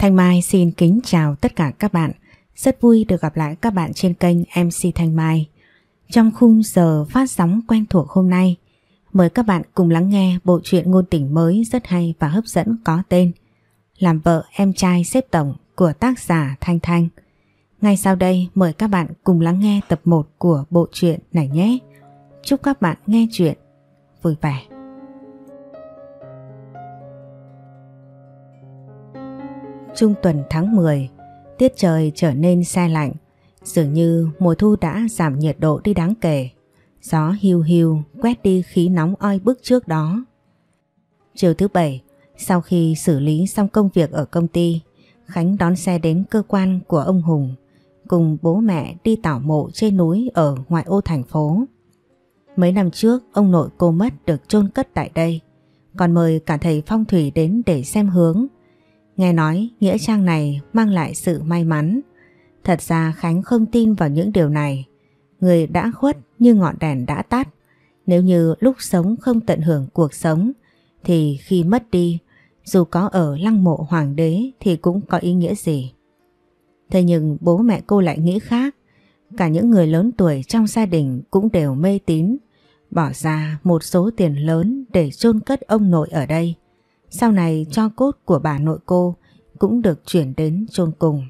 Thanh Mai xin kính chào tất cả các bạn. Rất vui được gặp lại các bạn trên kênh MC Thanh Mai. Trong khung giờ phát sóng quen thuộc hôm nay, mời các bạn cùng lắng nghe bộ truyện ngôn tình mới rất hay và hấp dẫn có tên Làm vợ em trai xếp tổng của tác giả Thanh Thanh. Ngay sau đây mời các bạn cùng lắng nghe tập 1 của bộ truyện này nhé. Chúc các bạn nghe truyện vui vẻ. Trung tuần tháng 10, tiết trời trở nên se lạnh, dường như mùa thu đã giảm nhiệt độ đi đáng kể. Gió hiu hiu quét đi khí nóng oi bức trước đó. Chiều thứ Bảy, sau khi xử lý xong công việc ở công ty, Khánh đón xe đến cơ quan của ông Hùng, cùng bố mẹ đi tảo mộ trên núi ở ngoại ô thành phố. Mấy năm trước, ông nội cô mất được chôn cất tại đây, còn mời cả thầy phong thủy đến để xem hướng. Nghe nói nghĩa trang này mang lại sự may mắn. Thật ra Khánh không tin vào những điều này. Người đã khuất như ngọn đèn đã tắt. Nếu như lúc sống không tận hưởng cuộc sống, thì khi mất đi, dù có ở lăng mộ hoàng đế thì cũng có ý nghĩa gì. Thế nhưng bố mẹ cô lại nghĩ khác. Cả những người lớn tuổi trong gia đình cũng đều mê tín, bỏ ra một số tiền lớn để chôn cất ông nội ở đây. Sau này tro cốt của bà nội cô cũng được chuyển đến chôn cùng.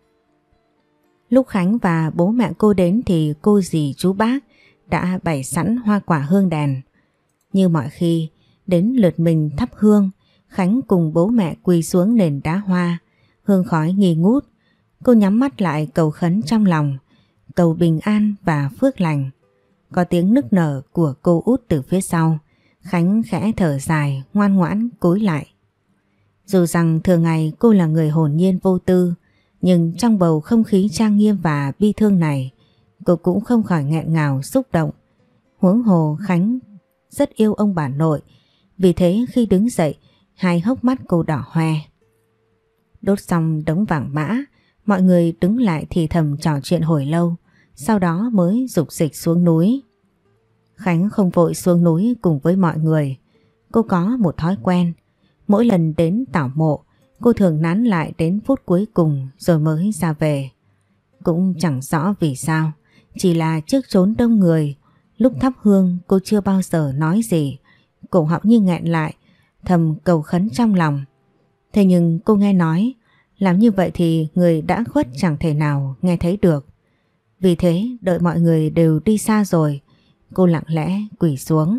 Lúc Khánh và bố mẹ cô đến thì cô dì chú bác đã bày sẵn hoa quả hương đèn. Như mọi khi, đến lượt mình thắp hương, Khánh cùng bố mẹ quỳ xuống nền đá hoa, hương khói nghi ngút. Cô nhắm mắt lại cầu khấn trong lòng, cầu bình an và phước lành. Có tiếng nức nở của cô út từ phía sau. Khánh khẽ thở dài, ngoan ngoãn cúi lại. Dù rằng thường ngày cô là người hồn nhiên vô tư, nhưng trong bầu không khí trang nghiêm và bi thương này, cô cũng không khỏi nghẹn ngào xúc động. Huống hồ Khánh rất yêu ông bà nội, vì thế khi đứng dậy, hai hốc mắt cô đỏ hoe. Đốt xong đống vàng mã, mọi người đứng lại thì thầm trò chuyện hồi lâu, sau đó mới rục rịch xuống núi. Khánh không vội xuống núi cùng với mọi người. Cô có một thói quen, mỗi lần đến tảo mộ, cô thường nán lại đến phút cuối cùng rồi mới ra về. Cũng chẳng rõ vì sao, chỉ là trước chốn đông người, lúc thắp hương cô chưa bao giờ nói gì, cổ họng như nghẹn lại, thầm cầu khấn trong lòng. Thế nhưng cô nghe nói, làm như vậy thì người đã khuất chẳng thể nào nghe thấy được. Vì thế đợi mọi người đều đi xa rồi, cô lặng lẽ quỳ xuống.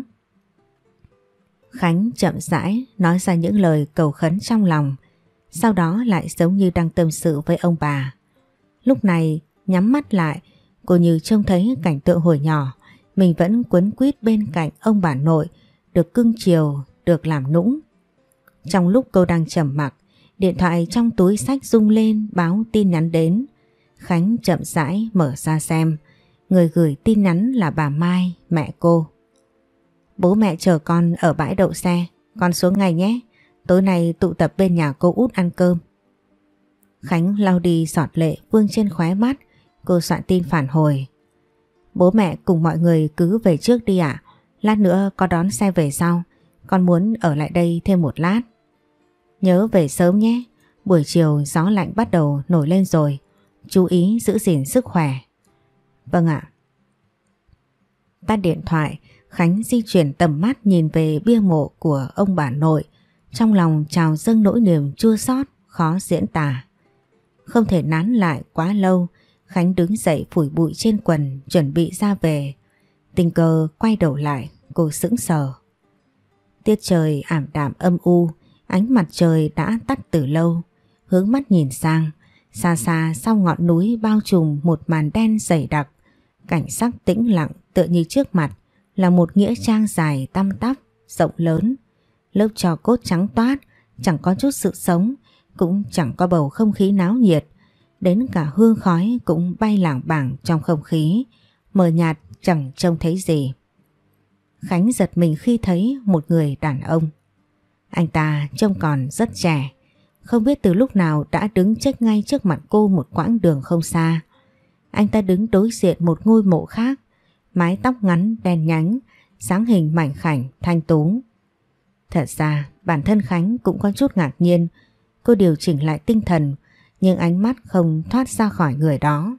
Khánh chậm rãi nói ra những lời cầu khấn trong lòng, sau đó lại giống như đang tâm sự với ông bà. Lúc này nhắm mắt lại, cô như trông thấy cảnh tượng hồi nhỏ, mình vẫn quấn quýt bên cạnh ông bà nội, được cưng chiều, được làm nũng. Trong lúc cô đang trầm mặc, điện thoại trong túi xách rung lên báo tin nhắn đến. Khánh chậm rãi mở ra xem, người gửi tin nhắn là bà Mai, mẹ cô. Bố mẹ chờ con ở bãi đậu xe, con xuống ngay nhé, tối nay tụ tập bên nhà cô út ăn cơm. Khánh lau đi giọt lệ vương trên khóe mắt, cô soạn tin phản hồi. Bố mẹ cùng mọi người cứ về trước đi ạ, lát nữa con đón xe về sau, con muốn ở lại đây thêm một lát. Nhớ về sớm nhé, buổi chiều gió lạnh bắt đầu nổi lên rồi, chú ý giữ gìn sức khỏe. Vâng ạ. Tắt điện thoại, Khánh di chuyển tầm mắt nhìn về bia mộ của ông bà nội, trong lòng trào dâng nỗi niềm chua xót khó diễn tả. Không thể nán lại quá lâu, Khánh đứng dậy phủi bụi trên quần chuẩn bị ra về. Tình cờ quay đầu lại, cô sững sờ. Tiết trời ảm đạm âm u, ánh mặt trời đã tắt từ lâu. Hướng mắt nhìn sang, xa xa sau ngọn núi bao trùm một màn đen dày đặc, cảnh sắc tĩnh lặng tựa như trước mặt là một nghĩa trang dài tăm tắp, rộng lớn. Lớp tro cốt trắng toát, chẳng có chút sự sống, cũng chẳng có bầu không khí náo nhiệt. Đến cả hương khói cũng bay lảng bảng trong không khí, mờ nhạt chẳng trông thấy gì. Khánh giật mình khi thấy một người đàn ông. Anh ta trông còn rất trẻ, không biết từ lúc nào đã đứng chết ngay trước mặt cô một quãng đường không xa. Anh ta đứng đối diện một ngôi mộ khác, mái tóc ngắn đen nhánh, dáng hình mảnh khảnh thanh tú. Thật ra bản thân Khánh cũng có chút ngạc nhiên, Cô điều chỉnh lại tinh thần nhưng ánh mắt không thoát ra khỏi người đó.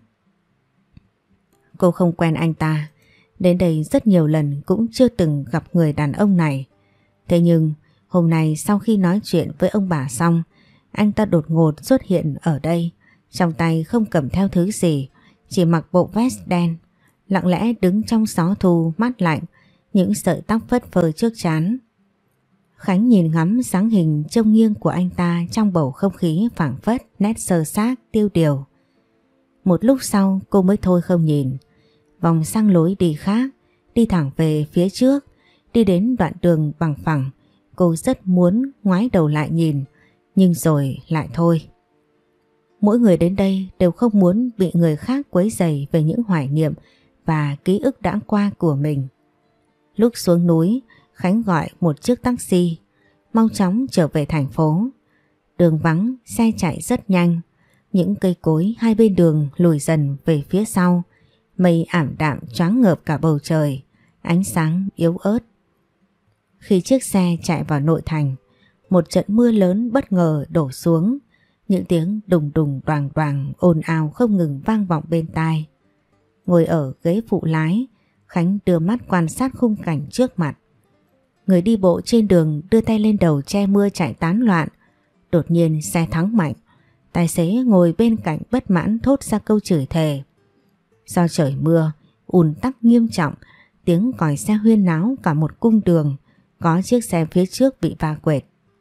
Cô không quen anh ta, đến đây rất nhiều lần cũng chưa từng gặp người đàn ông này. Thế nhưng hôm nay sau khi nói chuyện với ông bà xong, anh ta đột ngột xuất hiện ở đây, trong tay không cầm theo thứ gì, chỉ mặc bộ vest đen, lặng lẽ đứng trong gió thu mát lạnh, những sợi tóc phất phơ trước trán. Khánh nhìn ngắm dáng hình trông nghiêng của anh ta trong bầu không khí phảng phất nét sơ xác tiêu điều. Một lúc sau cô mới thôi không nhìn, vòng sang lối đi khác, đi thẳng về phía trước. Đi đến đoạn đường bằng phẳng, cô rất muốn ngoái đầu lại nhìn, nhưng rồi lại thôi. Mỗi người đến đây đều không muốn bị người khác quấy rầy về những hoài niệm và ký ức đã qua của mình. Lúc xuống núi, Khánh gọi một chiếc taxi, mau chóng trở về thành phố. Đường vắng, xe chạy rất nhanh, những cây cối hai bên đường lùi dần về phía sau, mây ảm đạm choáng ngợp cả bầu trời, ánh sáng yếu ớt. Khi chiếc xe chạy vào nội thành, một trận mưa lớn bất ngờ đổ xuống, những tiếng đùng đùng đoàng đoàng ồn ào không ngừng vang vọng bên tai. Ngồi ở ghế phụ lái, Khánh đưa mắt quan sát khung cảnh trước mặt. Người đi bộ trên đường đưa tay lên đầu che mưa chạy tán loạn. Đột nhiên xe thắng mạnh, tài xế ngồi bên cạnh bất mãn thốt ra câu chửi thề. Do trời mưa, ùn tắc nghiêm trọng, tiếng còi xe huyên náo cả một cung đường, có chiếc xe phía trước bị va quệt.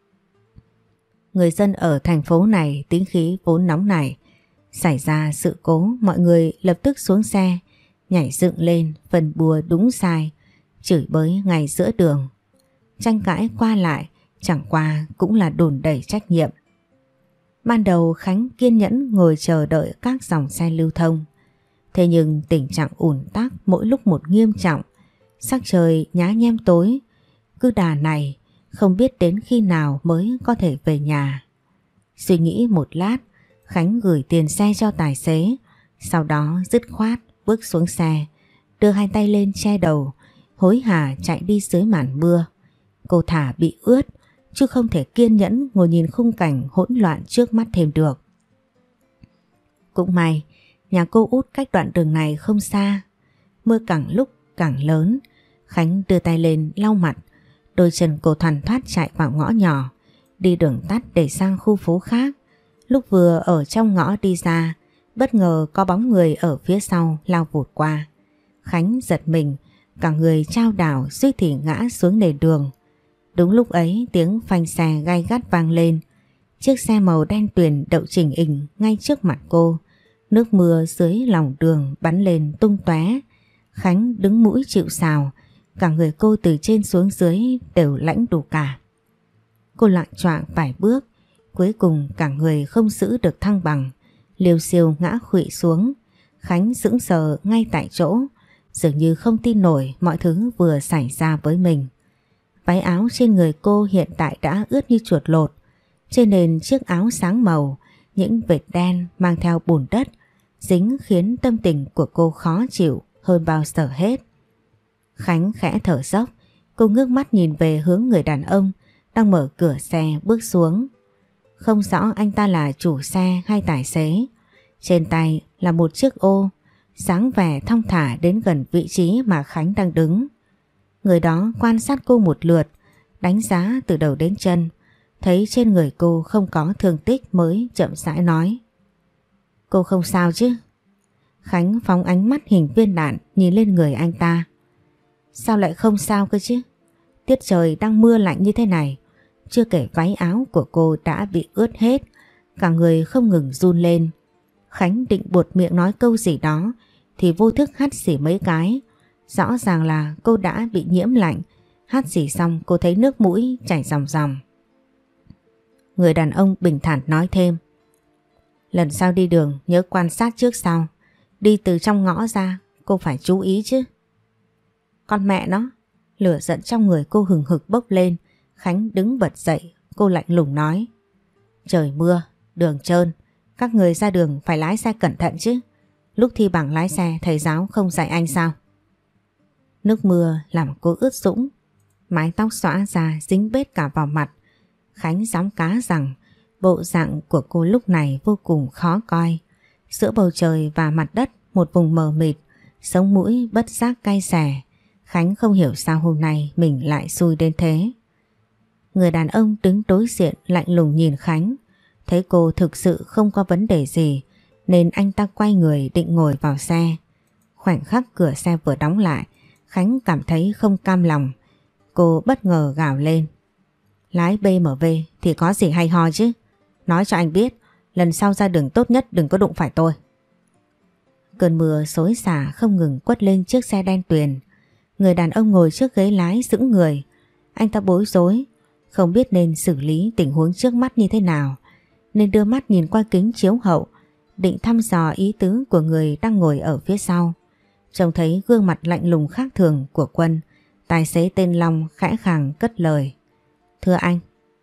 Người dân ở thành phố này tính khí vốn nóng nảy, xảy ra sự cố mọi người lập tức xuống xe, nhảy dựng lên phần bùa đúng sai, chửi bới ngay giữa đường. Tranh cãi qua lại chẳng qua cũng là đùn đẩy trách nhiệm. Ban đầu Khánh kiên nhẫn ngồi chờ đợi các dòng xe lưu thông. Thế nhưng tình trạng ùn tắc mỗi lúc một nghiêm trọng, sắc trời nhá nhem tối, cứ đà này không biết đến khi nào mới có thể về nhà. Suy nghĩ một lát, Khánh gửi tiền xe cho tài xế, sau đó dứt khoát bước xuống xe, đưa hai tay lên che đầu, hối hả chạy đi dưới màn mưa. Cô thả bị ướt, chứ không thể kiên nhẫn ngồi nhìn khung cảnh hỗn loạn trước mắt thêm được. Cũng may, nhà cô út cách đoạn đường này không xa. Mưa càng lúc càng lớn, Khánh đưa tay lên lau mặt, đôi chân cô thoăn thoắt chạy vào ngõ nhỏ, đi đường tắt để sang khu phố khác. Lúc vừa ở trong ngõ đi ra, bất ngờ có bóng người ở phía sau lao vụt qua. Khánh giật mình, cả người chao đảo suýt thì ngã xuống nền đường. Đúng lúc ấy tiếng phanh xe gay gắt vang lên. Chiếc xe màu đen tuyền đậu chỉnh ình ngay trước mặt cô. Nước mưa dưới lòng đường bắn lên tung tóe. Khánh đứng mũi chịu sào, cả người cô từ trên xuống dưới đều lạnh đủ cả. Cô loạng choạng vài bước, cuối cùng cả người không giữ được thăng bằng, liều xiêu ngã khuỵu xuống. Khánh sững sờ ngay tại chỗ, dường như không tin nổi mọi thứ vừa xảy ra với mình. Váy áo trên người cô hiện tại đã ướt như chuột lột. Trên nền chiếc áo sáng màu, những vệt đen mang theo bùn đất dính khiến tâm tình của cô khó chịu hơn bao giờ hết. Khánh khẽ thở dốc, cô ngước mắt nhìn về hướng người đàn ông đang mở cửa xe bước xuống. Không rõ anh ta là chủ xe hay tài xế. Trên tay là một chiếc ô, dáng vẻ thong thả đến gần vị trí mà Khánh đang đứng. Người đó quan sát cô một lượt, đánh giá từ đầu đến chân, thấy trên người cô không có thương tích mới chậm rãi nói: "Cô không sao chứ?" Khánh phóng ánh mắt hình viên đạn nhìn lên người anh ta. "Sao lại không sao cơ chứ? Tiết trời đang mưa lạnh như thế này, chưa kể váy áo của cô đã bị ướt hết, cả người không ngừng run lên." Khánh định buột miệng nói câu gì đó thì vô thức hắt xì mấy cái. Rõ ràng là cô đã bị nhiễm lạnh. Hắt xì xong cô thấy nước mũi chảy ròng ròng. Người đàn ông bình thản nói thêm: "Lần sau đi đường nhớ quan sát trước sau. Đi từ trong ngõ ra cô phải chú ý chứ." Con mẹ nó! Lửa giận trong người cô hừng hực bốc lên. Khánh đứng bật dậy, cô lạnh lùng nói: "Trời mưa, đường trơn, các người ra đường phải lái xe cẩn thận chứ. Lúc thi bằng lái xe thầy giáo không dạy anh sao?" Nước mưa làm cô ướt sũng, mái tóc xõa ra dính bết cả vào mặt. Khánh gióng cá rằng Bộ dạng của cô lúc này vô cùng khó coi. Giữa bầu trời và mặt đất một vùng mờ mịt, sống mũi bất giác cay xè. Khánh không hiểu sao hôm nay mình lại xui đến thế. Người đàn ông đứng đối diện lạnh lùng nhìn Khánh. Thấy cô thực sự không có vấn đề gì nên anh ta quay người định ngồi vào xe. Khoảnh khắc cửa xe vừa đóng lại, Khánh cảm thấy không cam lòng. Cô bất ngờ gào lên. Lái BMW thì có gì hay ho chứ? Nói cho anh biết, lần sau ra đường tốt nhất đừng có đụng phải tôi. Cơn mưa xối xả không ngừng quất lên chiếc xe đen tuyền. Người đàn ông ngồi trước ghế lái sững người. Anh ta bối rối, không biết nên xử lý tình huống trước mắt như thế nào, nên đưa mắt nhìn qua kính chiếu hậu, định thăm dò ý tứ của người đang ngồi ở phía sau. Trông thấy gương mặt lạnh lùng khác thường của Quân, tài xế tên Long khẽ khàng cất lời. Thưa anh.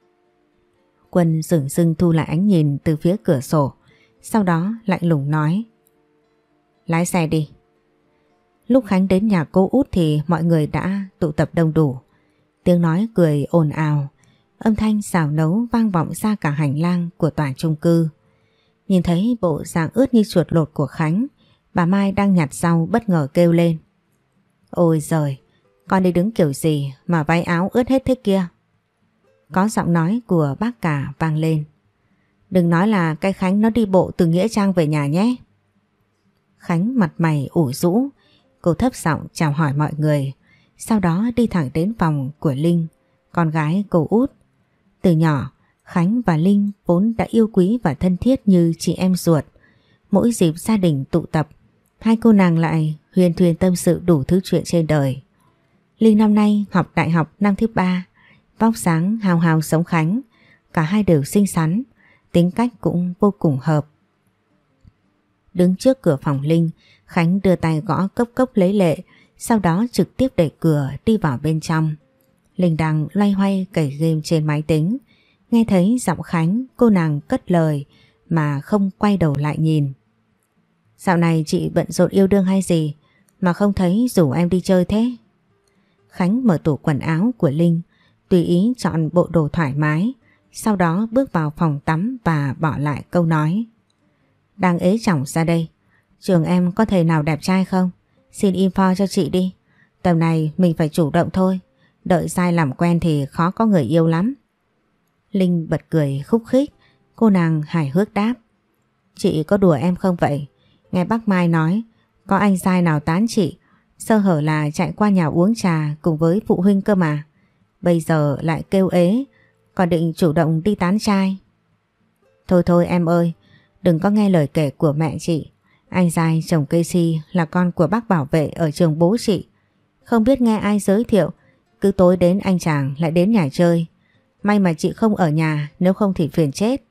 Quân dửng dưng thu lại ánh nhìn từ phía cửa sổ, sau đó lạnh lùng nói. Lái xe đi. Lúc Khánh đến nhà cô út thì mọi người đã tụ tập đông đủ. Tiếng nói cười ồn ào, âm thanh xào nấu vang vọng ra cả hành lang của tòa chung cư. Nhìn thấy bộ dạng ướt như chuột lột của Khánh, bà Mai đang nhặt rau bất ngờ kêu lên. Ôi giời, con đi đứng kiểu gì mà váy áo ướt hết thế kia? Có giọng nói của bác cả vang lên. Đừng nói là cái Khánh nó đi bộ từ Nghĩa Trang về nhà nhé. Khánh mặt mày ủ rũ, cô thấp giọng chào hỏi mọi người, sau đó đi thẳng đến phòng của Linh, con gái cô út. Từ nhỏ, Khánh và Linh vốn đã yêu quý và thân thiết như chị em ruột. Mỗi dịp gia đình tụ tập, hai cô nàng lại huyền thuyên tâm sự đủ thứ chuyện trên đời. Linh năm nay học đại học năm thứ 3, vóc dáng hào hào giống Khánh, cả hai đều xinh xắn, tính cách cũng vô cùng hợp. Đứng trước cửa phòng Linh, Khánh đưa tay gõ cốc cốc lấy lệ, sau đó trực tiếp đẩy cửa đi vào bên trong. Linh đang loay hoay cày game trên máy tính, nghe thấy giọng Khánh, cô nàng cất lời mà không quay đầu lại nhìn. Dạo này chị bận rộn yêu đương hay gì mà không thấy rủ em đi chơi thế? Khánh mở tủ quần áo của Linh, tùy ý chọn bộ đồ thoải mái, sau đó bước vào phòng tắm và bỏ lại câu nói. Đang ế chỏng ra đây, trường em có thầy nào đẹp trai không? Xin info cho chị đi, tầm này mình phải chủ động thôi, đợi dai làm quen thì khó có người yêu lắm. Linh bật cười khúc khích, cô nàng hài hước đáp. Chị có đùa em không vậy? Nghe bác Mai nói, có anh dai nào tán chị, sơ hở là chạy qua nhà uống trà cùng với phụ huynh cơ mà. Bây giờ lại kêu ế, còn định chủ động đi tán trai. Thôi thôi em ơi, đừng có nghe lời kể của mẹ chị. Anh dai chồng Casey là con của bác bảo vệ ở trường bố chị. Không biết nghe ai giới thiệu, cứ tối đến anh chàng lại đến nhà chơi. May mà chị không ở nhà, nếu không thì phiền chết.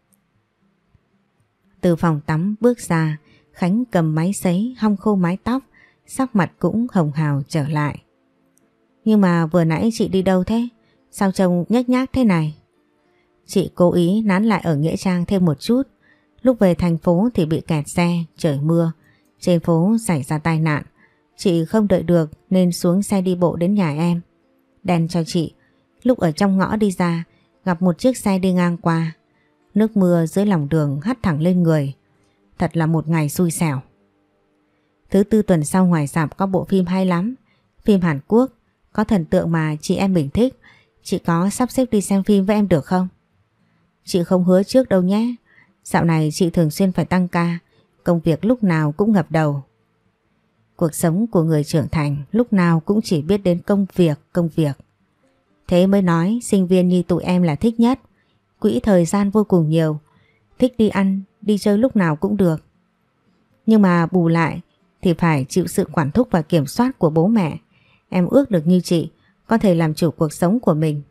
Từ phòng tắm bước ra, Khánh cầm máy sấy hong khô mái tóc, sắc mặt cũng hồng hào trở lại. Nhưng mà vừa nãy chị đi đâu thế? Sao trông nhếch nhác thế này? Chị cố ý nán lại ở Nghĩa Trang thêm một chút. Lúc về thành phố thì bị kẹt xe, trời mưa. Trên phố xảy ra tai nạn. Chị không đợi được nên xuống xe đi bộ đến nhà em. Đèn cho chị. Lúc ở trong ngõ đi ra, gặp một chiếc xe đi ngang qua. Nước mưa dưới lòng đường hắt thẳng lên người. Thật là một ngày xui xẻo. Thứ tư tuần sau ngoài rạp có bộ phim hay lắm. Phim Hàn Quốc, có thần tượng mà chị em mình thích. Chị có sắp xếp đi xem phim với em được không? Chị không hứa trước đâu nhé. Dạo này chị thường xuyên phải tăng ca, công việc lúc nào cũng ngập đầu. Cuộc sống của người trưởng thành lúc nào cũng chỉ biết đến công việc. Thế mới nói sinh viên như tụi em là thích nhất. Quỹ thời gian vô cùng nhiều, thích đi ăn, đi chơi lúc nào cũng được. Nhưng mà bù lại thì phải chịu sự quản thúc và kiểm soát của bố mẹ. Em ước được như chị, có thể làm chủ cuộc sống của mình.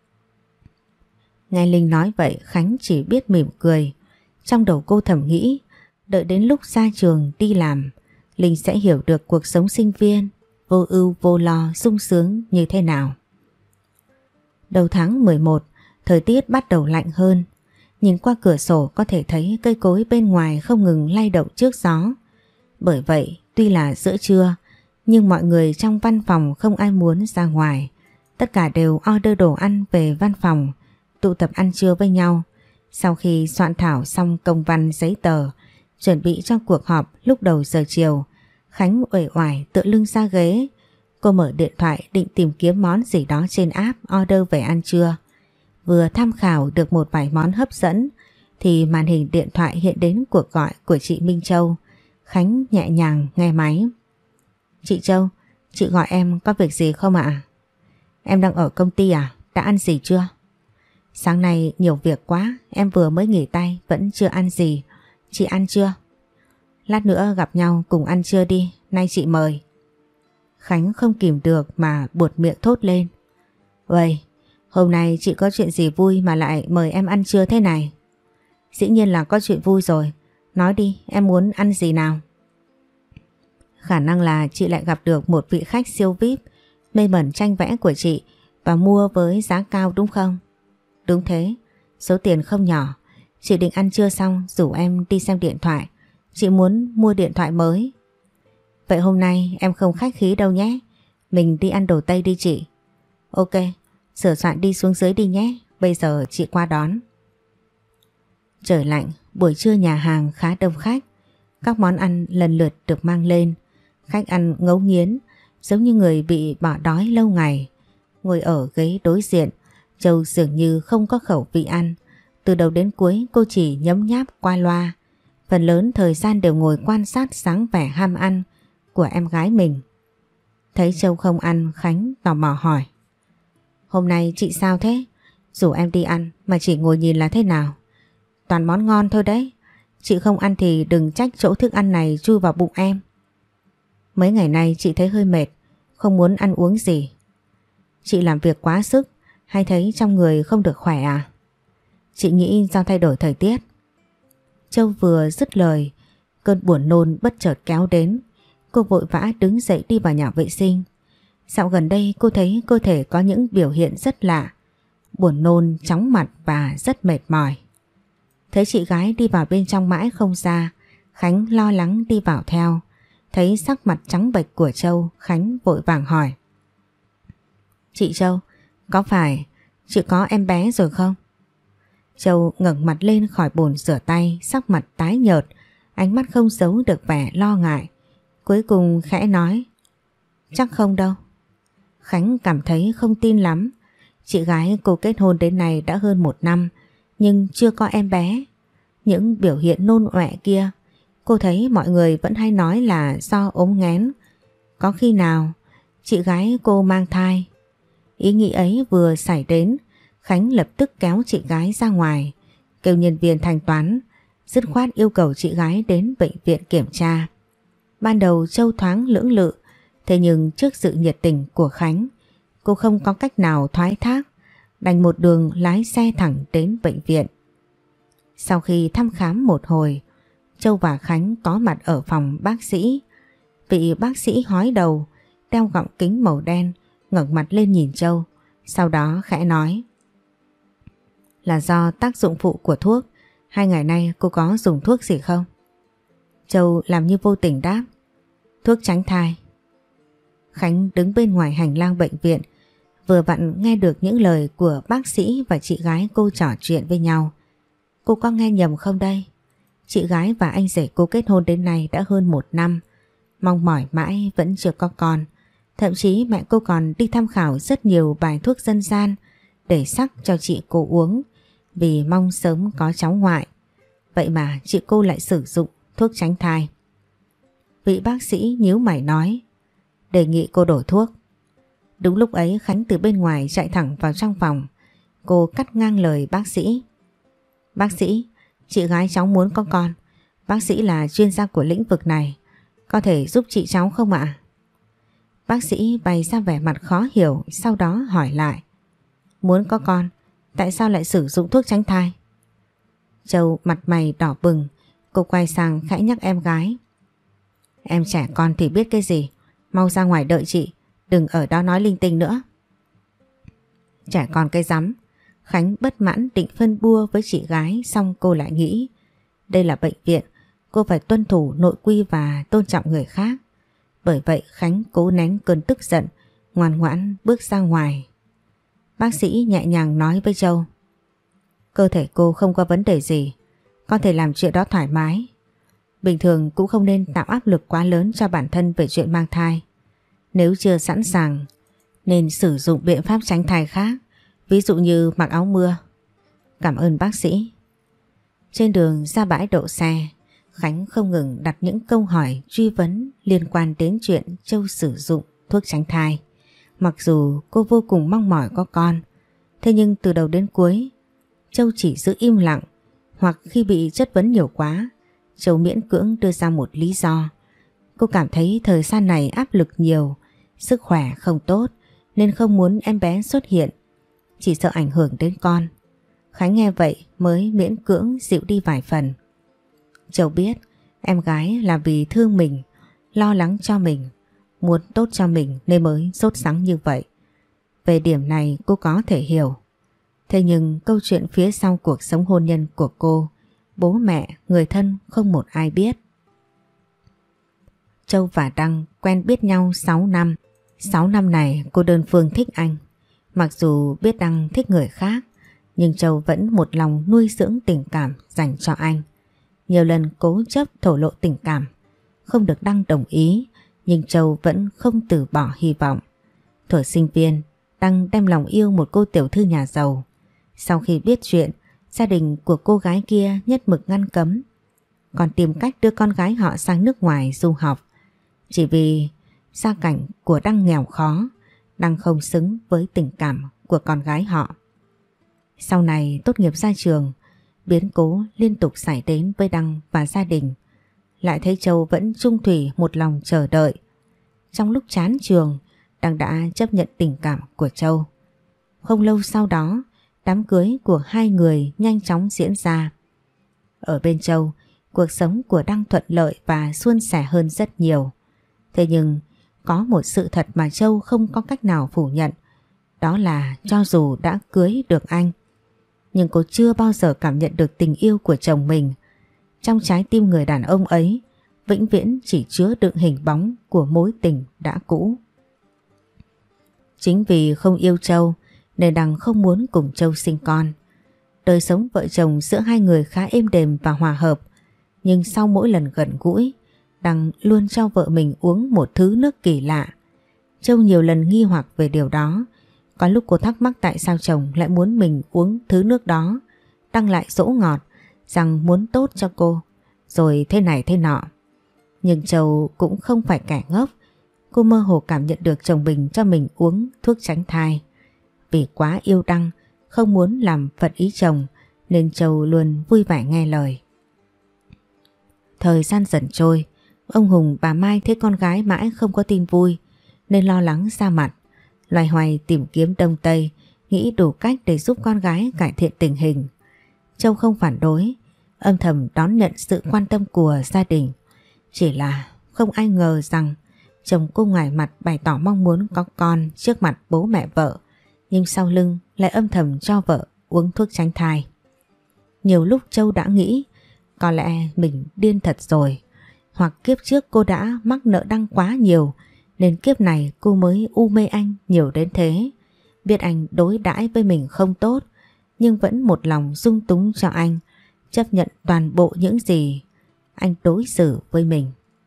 Nghe Linh nói vậy, Khánh chỉ biết mỉm cười. Trong đầu cô thầm nghĩ, đợi đến lúc ra trường đi làm, Linh sẽ hiểu được cuộc sống sinh viên vô ưu vô lo sung sướng như thế nào. Đầu tháng 11, thời tiết bắt đầu lạnh hơn. Nhìn qua cửa sổ có thể thấy cây cối bên ngoài không ngừng lay động trước gió. Bởi vậy, tuy là giữa trưa, nhưng mọi người trong văn phòng không ai muốn ra ngoài. Tất cả đều order đồ ăn về văn phòng, tụ tập ăn trưa với nhau. Sau khi soạn thảo xong công văn giấy tờ, chuẩn bị cho cuộc họp lúc đầu giờ chiều, Khánh uể oải tựa lưng ra ghế. Cô mở điện thoại định tìm kiếm món gì đó trên app order về ăn trưa. Vừa tham khảo được một vài món hấp dẫn thì màn hình điện thoại hiện đến cuộc gọi của chị Minh Châu. Khánh nhẹ nhàng nghe máy. Chị Châu, chị gọi em có việc gì không ạ? Em đang ở công ty à? Đã ăn gì chưa? Sáng nay nhiều việc quá, em vừa mới nghỉ tay vẫn chưa ăn gì. Chị ăn chưa? Lát nữa gặp nhau cùng ăn trưa đi, nay chị mời. Khánh không kìm được mà buột miệng thốt lên. Vậy, hôm nay chị có chuyện gì vui mà lại mời em ăn trưa thế này? Dĩ nhiên là có chuyện vui rồi. Nói đi, em muốn ăn gì nào? Khả năng là chị lại gặp được một vị khách siêu VIP mê mẩn tranh vẽ của chị và mua với giá cao đúng không? Đúng thế, số tiền không nhỏ. Chị định ăn trưa xong rủ em đi xem điện thoại. Chị muốn mua điện thoại mới. Vậy hôm nay em không khách khí đâu nhé. Mình đi ăn đồ Tây đi chị. Ok, sửa soạn đi xuống dưới đi nhé. Bây giờ chị qua đón. Trời lạnh, buổi trưa nhà hàng khá đông khách. Các món ăn lần lượt được mang lên. Khách ăn ngấu nghiến, giống như người bị bỏ đói lâu ngày. Ngồi ở ghế đối diện, Châu dường như không có khẩu vị ăn. Từ đầu đến cuối cô chỉ nhấm nháp qua loa. Phần lớn thời gian đều ngồi quan sát dáng vẻ ham ăn của em gái mình. Thấy Châu không ăn, Khánh tò mò hỏi. Hôm nay chị sao thế? Rủ em đi ăn mà chỉ ngồi nhìn là thế nào? Toàn món ngon thôi đấy. Chị không ăn thì đừng trách chỗ thức ăn này chui vào bụng em. Mấy ngày nay chị thấy hơi mệt, không muốn ăn uống gì. Chị làm việc quá sức hay thấy trong người không được khỏe à? Chị nghĩ do thay đổi thời tiết. Châu vừa dứt lời, cơn buồn nôn bất chợt kéo đến. Cô vội vã đứng dậy đi vào nhà vệ sinh. Dạo gần đây cô thấy cơ thể có những biểu hiện rất lạ. Buồn nôn, chóng mặt và rất mệt mỏi. Thấy chị gái đi vào bên trong mãi không ra, Khánh lo lắng đi vào theo. Thấy sắc mặt trắng bệch của Châu, Khánh vội vàng hỏi. Chị Châu, có phải chị có em bé rồi không? Châu ngẩng mặt lên khỏi bồn rửa tay, sắc mặt tái nhợt, ánh mắt không giấu được vẻ lo ngại. Cuối cùng khẽ nói. Chắc không đâu. Khánh cảm thấy không tin lắm. Chị gái cô kết hôn đến nay đã hơn 1 năm, nhưng chưa có em bé. Những biểu hiện nôn ọe kia, cô thấy mọi người vẫn hay nói là do ốm nghén. Có khi nào chị gái cô mang thai? Ý nghĩ ấy vừa xảy đến, Khánh lập tức kéo chị gái ra ngoài, kêu nhân viên thanh toán, dứt khoát yêu cầu chị gái đến bệnh viện kiểm tra. Ban đầu Châu thoáng lưỡng lự, thế nhưng trước sự nhiệt tình của Khánh, cô không có cách nào thoái thác, đành một đường lái xe thẳng đến bệnh viện. Sau khi thăm khám một hồi, Châu và Khánh có mặt ở phòng bác sĩ. Vị bác sĩ hói đầu, đeo gọng kính màu đen, ngẩng mặt lên nhìn Châu, sau đó khẽ nói. Là do tác dụng phụ của thuốc, 2 ngày nay cô có dùng thuốc gì không? Châu làm như vô tình đáp. Thuốc tránh thai. Khánh đứng bên ngoài hành lang bệnh viện, vừa vặn nghe được những lời của bác sĩ và chị gái cô trò chuyện với nhau. Cô có nghe nhầm không đây? Chị gái và anh rể cô kết hôn đến nay đã hơn 1 năm, mong mỏi mãi vẫn chưa có con. Thậm chí mẹ cô còn đi tham khảo rất nhiều bài thuốc dân gian để sắc cho chị cô uống, vì mong sớm có cháu ngoại. Vậy mà chị cô lại sử dụng thuốc tránh thai. Vị bác sĩ nhíu mày nói, đề nghị cô đổi thuốc. Đúng lúc ấy Khánh từ bên ngoài chạy thẳng vào trong phòng. Cô cắt ngang lời bác sĩ. Bác sĩ, chị gái cháu muốn có con. Bác sĩ là chuyên gia của lĩnh vực này, có thể giúp chị cháu không ạ? Bác sĩ bày ra vẻ mặt khó hiểu, sau đó hỏi lại. Muốn có con, tại sao lại sử dụng thuốc tránh thai? Châu mặt mày đỏ bừng, cô quay sang khẽ nhắc em gái. Em trẻ con thì biết cái gì, mau ra ngoài đợi chị, đừng ở đó nói linh tinh nữa. Trẻ con cái rắm. Khánh bất mãn định phân bua với chị gái, xong cô lại nghĩ. Đây là bệnh viện, cô phải tuân thủ nội quy và tôn trọng người khác. Bởi vậy Khánh cố nén cơn tức giận, ngoan ngoãn bước ra ngoài. Bác sĩ nhẹ nhàng nói với Châu. Cơ thể cô không có vấn đề gì, có thể làm chuyện đó thoải mái. Bình thường cũng không nên tạo áp lực quá lớn cho bản thân về chuyện mang thai. Nếu chưa sẵn sàng, nên sử dụng biện pháp tránh thai khác, ví dụ như mặc áo mưa. Cảm ơn bác sĩ. Trên đường ra bãi đậu xe, Khánh không ngừng đặt những câu hỏi truy vấn liên quan đến chuyện Châu sử dụng thuốc tránh thai. Mặc dù cô vô cùng mong mỏi có con, thế nhưng từ đầu đến cuối, Châu chỉ giữ im lặng, hoặc khi bị chất vấn nhiều quá, Châu miễn cưỡng đưa ra một lý do. Cô cảm thấy thời gian này áp lực nhiều, sức khỏe không tốt nên không muốn em bé xuất hiện, chỉ sợ ảnh hưởng đến con. Khánh nghe vậy mới miễn cưỡng dịu đi vài phần. Châu biết em gái là vì thương mình, lo lắng cho mình, muốn tốt cho mình nên mới sốt sắng như vậy. Về điểm này cô có thể hiểu. Thế nhưng câu chuyện phía sau cuộc sống hôn nhân của cô, bố mẹ, người thân không một ai biết. Châu và Đăng quen biết nhau 6 năm. 6 năm này cô đơn phương thích anh. Mặc dù biết Đăng thích người khác, nhưng Châu vẫn một lòng nuôi dưỡng tình cảm dành cho anh. Nhiều lần cố chấp thổ lộ tình cảm, không được Đăng đồng ý, nhưng Châu vẫn không từ bỏ hy vọng. Thuở sinh viên, Đăng đem lòng yêu một cô tiểu thư nhà giàu. Sau khi biết chuyện, gia đình của cô gái kia nhất mực ngăn cấm, còn tìm cách đưa con gái họ sang nước ngoài du học. Chỉ vì gia cảnh của Đăng nghèo khó, Đăng không xứng với tình cảm của con gái họ. Sau này tốt nghiệp ra trường, biến cố liên tục xảy đến với Đăng và gia đình. Lại thấy Châu vẫn trung thủy một lòng chờ đợi. Trong lúc chán trường, Đăng đã chấp nhận tình cảm của Châu. Không lâu sau đó, đám cưới của hai người nhanh chóng diễn ra. Ở bên Châu, cuộc sống của Đăng thuận lợi và suôn sẻ hơn rất nhiều. Thế nhưng có một sự thật mà Châu không có cách nào phủ nhận. Đó là cho dù đã cưới được anh, nhưng cô chưa bao giờ cảm nhận được tình yêu của chồng mình. Trong trái tim người đàn ông ấy vĩnh viễn chỉ chứa đựng hình bóng của mối tình đã cũ. Chính vì không yêu Châu nên Đăng không muốn cùng Châu sinh con. Đời sống vợ chồng giữa hai người khá êm đềm và hòa hợp. Nhưng sau mỗi lần gần gũi, Đăng luôn cho vợ mình uống một thứ nước kỳ lạ. Châu nhiều lần nghi hoặc về điều đó. Có lúc cô thắc mắc tại sao chồng lại muốn mình uống thứ nước đó. Đăng lại dỗ ngọt rằng muốn tốt cho cô, rồi thế này thế nọ. Nhưng Châu cũng không phải kẻ ngốc. Cô mơ hồ cảm nhận được chồng mình cho mình uống thuốc tránh thai. Vì quá yêu Đăng, không muốn làm phật ý chồng, nên Châu luôn vui vẻ nghe lời. Thời gian dần trôi, ông Hùng bà Mai thấy con gái mãi không có tin vui nên lo lắng ra mặt, loay hoay tìm kiếm đông tây, nghĩ đủ cách để giúp con gái cải thiện tình hình. Châu không phản đối, âm thầm đón nhận sự quan tâm của gia đình. Chỉ là không ai ngờ rằng chồng cô ngoài mặt bày tỏ mong muốn có con trước mặt bố mẹ vợ, nhưng sau lưng lại âm thầm cho vợ uống thuốc tránh thai. Nhiều lúc Châu đã nghĩ có lẽ mình điên thật rồi, hoặc kiếp trước cô đã mắc nợ Đăng quá nhiều nên kiếp này cô mới u mê anh nhiều đến thế. Biết anh đối đãi với mình không tốt nhưng vẫn một lòng dung túng cho anh, chấp nhận toàn bộ những gì anh đối xử với mình.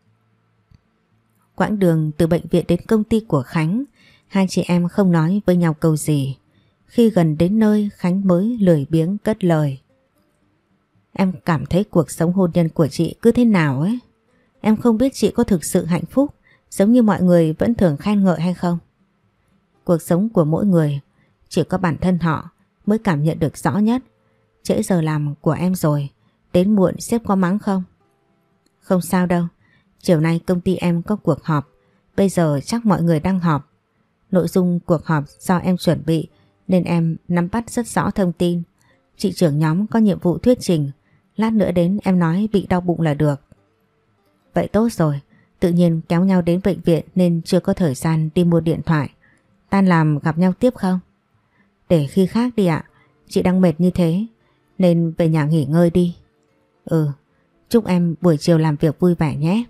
Quãng đường từ bệnh viện đến công ty của Khánh, hai chị em không nói với nhau câu gì. Khi gần đến nơi, Khánh mới lười biếng cất lời. Em cảm thấy cuộc sống hôn nhân của chị cứ thế nào ấy. Em không biết chị có thực sự hạnh phúc giống như mọi người vẫn thường khen ngợi hay không. Cuộc sống của mỗi người chỉ có bản thân họ mới cảm nhận được rõ nhất. Trễ giờ làm của em rồi, đến muộn sếp có mắng không? Không sao đâu, chiều nay công ty em có cuộc họp, bây giờ chắc mọi người đang họp. Nội dung cuộc họp do em chuẩn bị nên em nắm bắt rất rõ thông tin. Chị trưởng nhóm có nhiệm vụ thuyết trình, lát nữa đến em nói bị đau bụng là được. Vậy tốt rồi, tự nhiên kéo nhau đến bệnh viện nên chưa có thời gian đi mua điện thoại. Tan làm gặp nhau tiếp không? Để khi khác đi ạ, chị đang mệt như thế nên về nhà nghỉ ngơi đi. Chúc em buổi chiều làm việc vui vẻ nhé.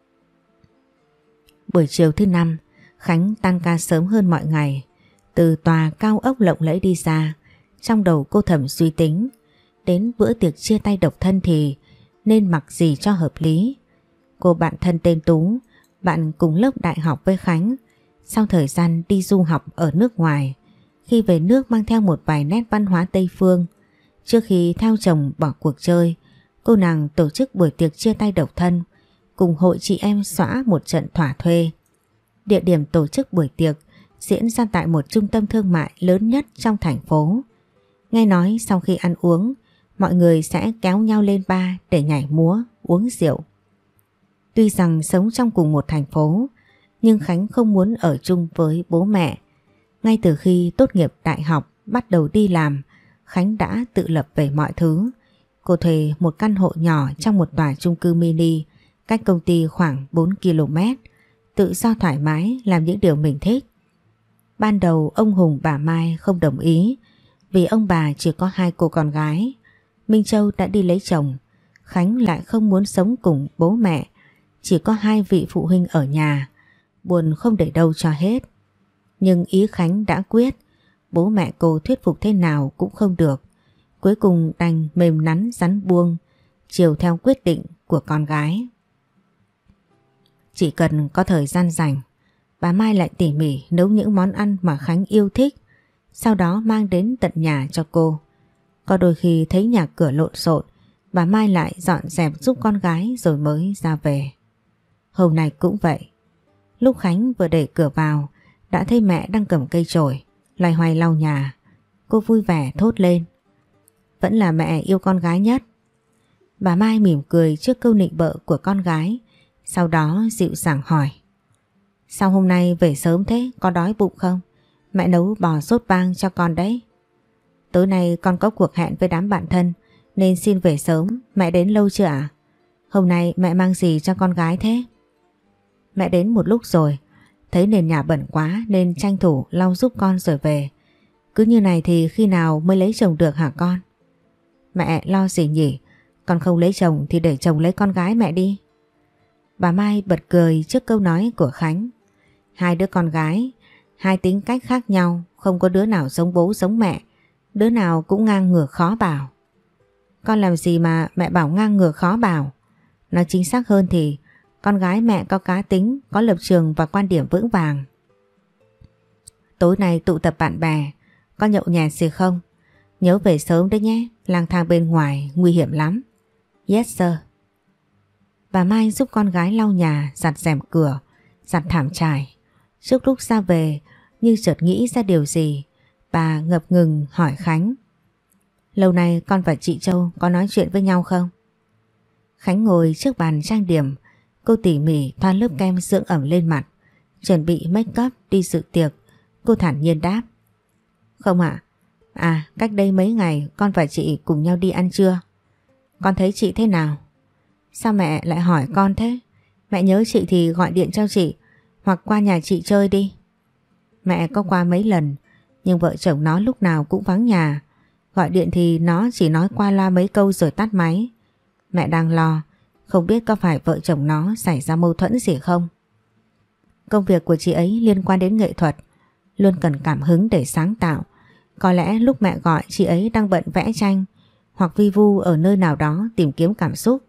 Buổi chiều thứ năm, Khánh tan ca sớm hơn mọi ngày. Từ tòa cao ốc lộng lẫy đi ra, trong đầu cô thầm suy tính đến bữa tiệc chia tay độc thân thì nên mặc gì cho hợp lý. Cô bạn thân tên Tú, bạn cùng lớp đại học với Khánh, sau thời gian đi du học ở nước ngoài, khi về nước mang theo một vài nét văn hóa Tây phương. Trước khi theo chồng bỏ cuộc chơi, cô nàng tổ chức buổi tiệc chia tay độc thân cùng hội chị em xõa một trận thỏa thuê. Địa điểm tổ chức buổi tiệc diễn ra tại một trung tâm thương mại lớn nhất trong thành phố. Nghe nói sau khi ăn uống, mọi người sẽ kéo nhau lên bar để nhảy múa, uống rượu. Tuy rằng sống trong cùng một thành phố, nhưng Khánh không muốn ở chung với bố mẹ. Ngay từ khi tốt nghiệp đại học bắt đầu đi làm, Khánh đã tự lập về mọi thứ. Cô thuê một căn hộ nhỏ trong một tòa chung cư mini cách công ty khoảng 4 km, tự do thoải mái làm những điều mình thích. Ban đầu ông Hùng bà Mai không đồng ý vì ông bà chỉ có 2 cô con gái. Minh Châu đã đi lấy chồng, Khánh lại không muốn sống cùng bố mẹ, chỉ có 2 vị phụ huynh ở nhà, buồn không để đâu cho hết. Nhưng ý Khánh đã quyết, bố mẹ cô thuyết phục thế nào cũng không được. Cuối cùng đành mềm nắn rắn buông, chiều theo quyết định của con gái. Chỉ cần có thời gian rảnh, bà Mai lại tỉ mỉ nấu những món ăn mà Khánh yêu thích, sau đó mang đến tận nhà cho cô. Có đôi khi thấy nhà cửa lộn xộn, bà Mai lại dọn dẹp giúp con gái rồi mới ra về. Hôm nay cũng vậy. Lúc Khánh vừa đẩy cửa vào, đã thấy mẹ đang cầm cây chổi loay hoay lau nhà. Cô vui vẻ thốt lên: "Vẫn là mẹ yêu con gái nhất." Bà Mai mỉm cười trước câu nịnh bợ của con gái, sau đó dịu dàng hỏi: "Sao hôm nay về sớm thế, có đói bụng không? Mẹ nấu bò sốt vang cho con đấy." "Tối nay con có cuộc hẹn với đám bạn thân nên xin về sớm, mẹ đến lâu chưa ạ?" "Hôm nay mẹ mang gì cho con gái thế?" "Mẹ đến một lúc rồi, thấy nền nhà bẩn quá nên tranh thủ lau giúp con rồi về. Cứ như này thì khi nào mới lấy chồng được hả con?" "Mẹ lo gì nhỉ, con không lấy chồng thì để chồng lấy con gái mẹ đi." Bà Mai bật cười trước câu nói của Khánh. 2 đứa con gái, 2 tính cách khác nhau, không có đứa nào giống bố giống mẹ, đứa nào cũng ngang ngược khó bảo. "Con làm gì mà mẹ bảo ngang ngược khó bảo? Nói chính xác hơn thì con gái mẹ có cá tính, có lập trường và quan điểm vững vàng." "Tối nay tụ tập bạn bè, có nhậu nhẹt gì không? Nhớ về sớm đấy nhé, lang thang bên ngoài nguy hiểm lắm." "Yes sir." Bà Mai giúp con gái lau nhà, giặt rèm cửa, giặt thảm trải. Trước lúc ra về, như chợt nghĩ ra điều gì, bà ngập ngừng hỏi Khánh: "Lâu nay con và chị Châu có nói chuyện với nhau không?" Khánh ngồi trước bàn trang điểm, cô tỉ mỉ thoa lớp kem dưỡng ẩm lên mặt, chuẩn bị make up đi dự tiệc. Cô thản nhiên đáp: "Không ạ. Cách đây mấy ngày con và chị cùng nhau đi ăn trưa." "Con thấy chị thế nào?" "Sao mẹ lại hỏi con thế? Mẹ nhớ chị thì gọi điện cho chị hoặc qua nhà chị chơi đi." "Mẹ có qua mấy lần nhưng vợ chồng nó lúc nào cũng vắng nhà. Gọi điện thì nó chỉ nói qua loa mấy câu rồi tắt máy. Mẹ đang lo, không biết có phải vợ chồng nó xảy ra mâu thuẫn gì không?" "Công việc của chị ấy liên quan đến nghệ thuật, luôn cần cảm hứng để sáng tạo. Có lẽ lúc mẹ gọi chị ấy đang bận vẽ tranh hoặc vi vu ở nơi nào đó tìm kiếm cảm xúc."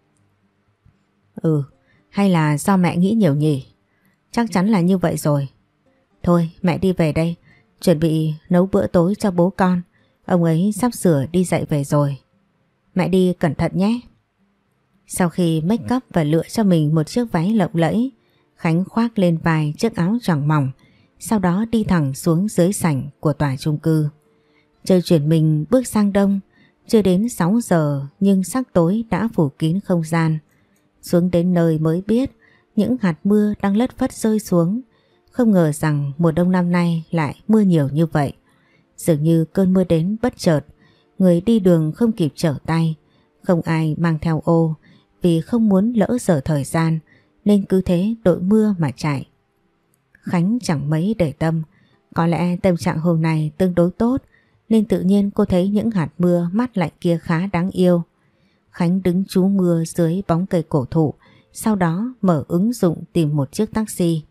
Hay là do mẹ nghĩ nhiều nhỉ? Chắc chắn là như vậy rồi. Thôi mẹ đi về đây, chuẩn bị nấu bữa tối cho bố con. Ông ấy sắp sửa đi dạy về rồi. Mẹ đi cẩn thận nhé." Sau khi make up và lựa cho mình một chiếc váy lộng lẫy, Khánh khoác lên vai chiếc áo choàng mỏng, sau đó đi thẳng xuống dưới sảnh của tòa chung cư. Trời chuyển mình bước sang đông, chưa đến 6 giờ nhưng sắc tối đã phủ kín không gian. Xuống đến nơi mới biết những hạt mưa đang lất phất rơi xuống. Không ngờ rằng mùa đông năm nay lại mưa nhiều như vậy. Dường như cơn mưa đến bất chợt, người đi đường không kịp trở tay, không ai mang theo ô vì không muốn lỡ dở thời gian nên cứ thế đội mưa mà chạy. Khánh chẳng mấy để tâm, có lẽ tâm trạng hôm nay tương đối tốt nên tự nhiên cô thấy những hạt mưa mát lạnh kia khá đáng yêu. Khánh đứng trú mưa dưới bóng cây cổ thụ, sau đó mở ứng dụng tìm một chiếc taxi.